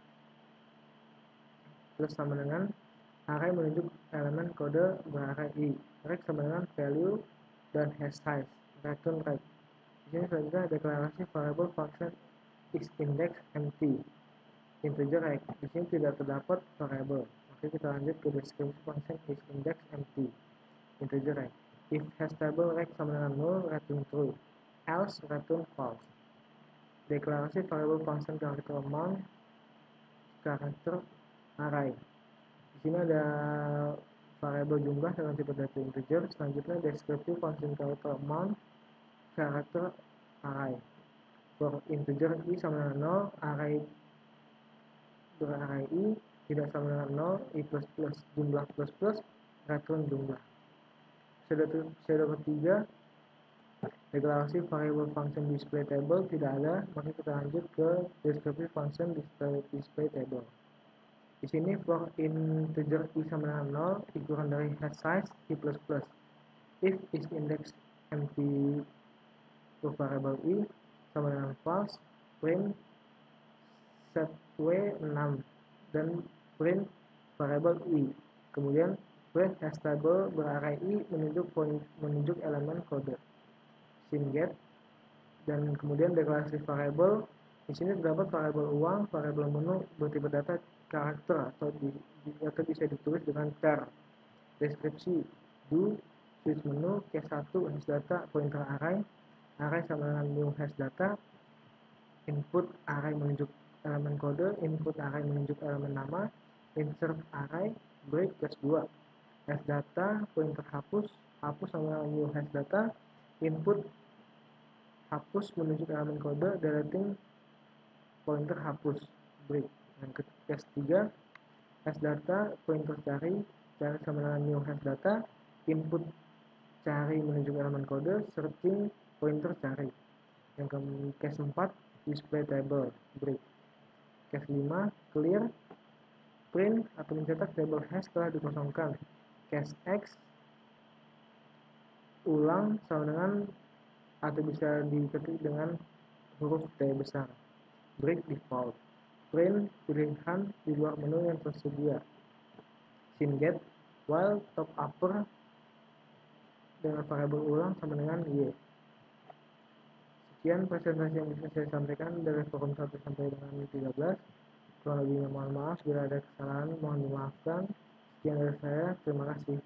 plus sama dengan array menunjuk elemen kode berarray i. Rect sama dengan value dan hash size, return rect. Di sini selanjutnya deklarasi variable function is index empty, integer rect. Di sini tidak terdapat variable. Oke, kita lanjut ke deskripsi function is index empty, integer rect. If hash table rect sama dengan 0, return true. Else return false. Deklarasi variable function karakter amount, karakter array. Di sini ada variabel jumlah dengan tipe data integer. Selanjutnya deskripsi function karakter amount, karakter array. For integer i sama dengan 0, array berarray i tidak sama dengan 0, i++, jumlah plus, return jumlah. Pseudo ketiga, deklarasi variable function display table tidak ada, maka kita lanjut ke deskripsi function display table. Di sini for integer i sama dengan 0, i kurang dari hash size i++. If is index empty for variable i sama dengan false, print set w6 dan print variable i. Kemudian print hash table berarray i menunjuk elemen kode SIMGET. Dan kemudian deklarasi variable. Di sini terdapat variabel uang, variabel menu bertipe data karakter atau bisa ditulis dengan char. Deskripsi do switch menu case 1 hash data pointer array sama dengan new hash data. Input array menunjuk elemen kode, input array menunjuk elemen nama. insert array, break case 2, hash data, pointer hapus sama dengan new hash data, input hapus menuju ke elemen kode, deleting pointer hapus, break. Dan case 3, hash data, pointer cari sama dengan new hash data, input cari menuju ke elemen kode, searching pointer cari. Yang ke case 4, display table, break. Case 5, clear, print atau mencetak table hash setelah dikosongkan. Case X, ulang sama dengan atau bisa diketik dengan huruf T besar. Break default, print pilihan di luar menu yang tersedia. Singet, while top upper dengan variabel ulang sama dengan Y. Sekian presentasi yang bisa saya sampaikan dari forum 1 sampai dengan 13. Kurang lebihnya mohon maaf, bila ada kesalahan mohon dimaafkan. Sekian dari saya, terima kasih.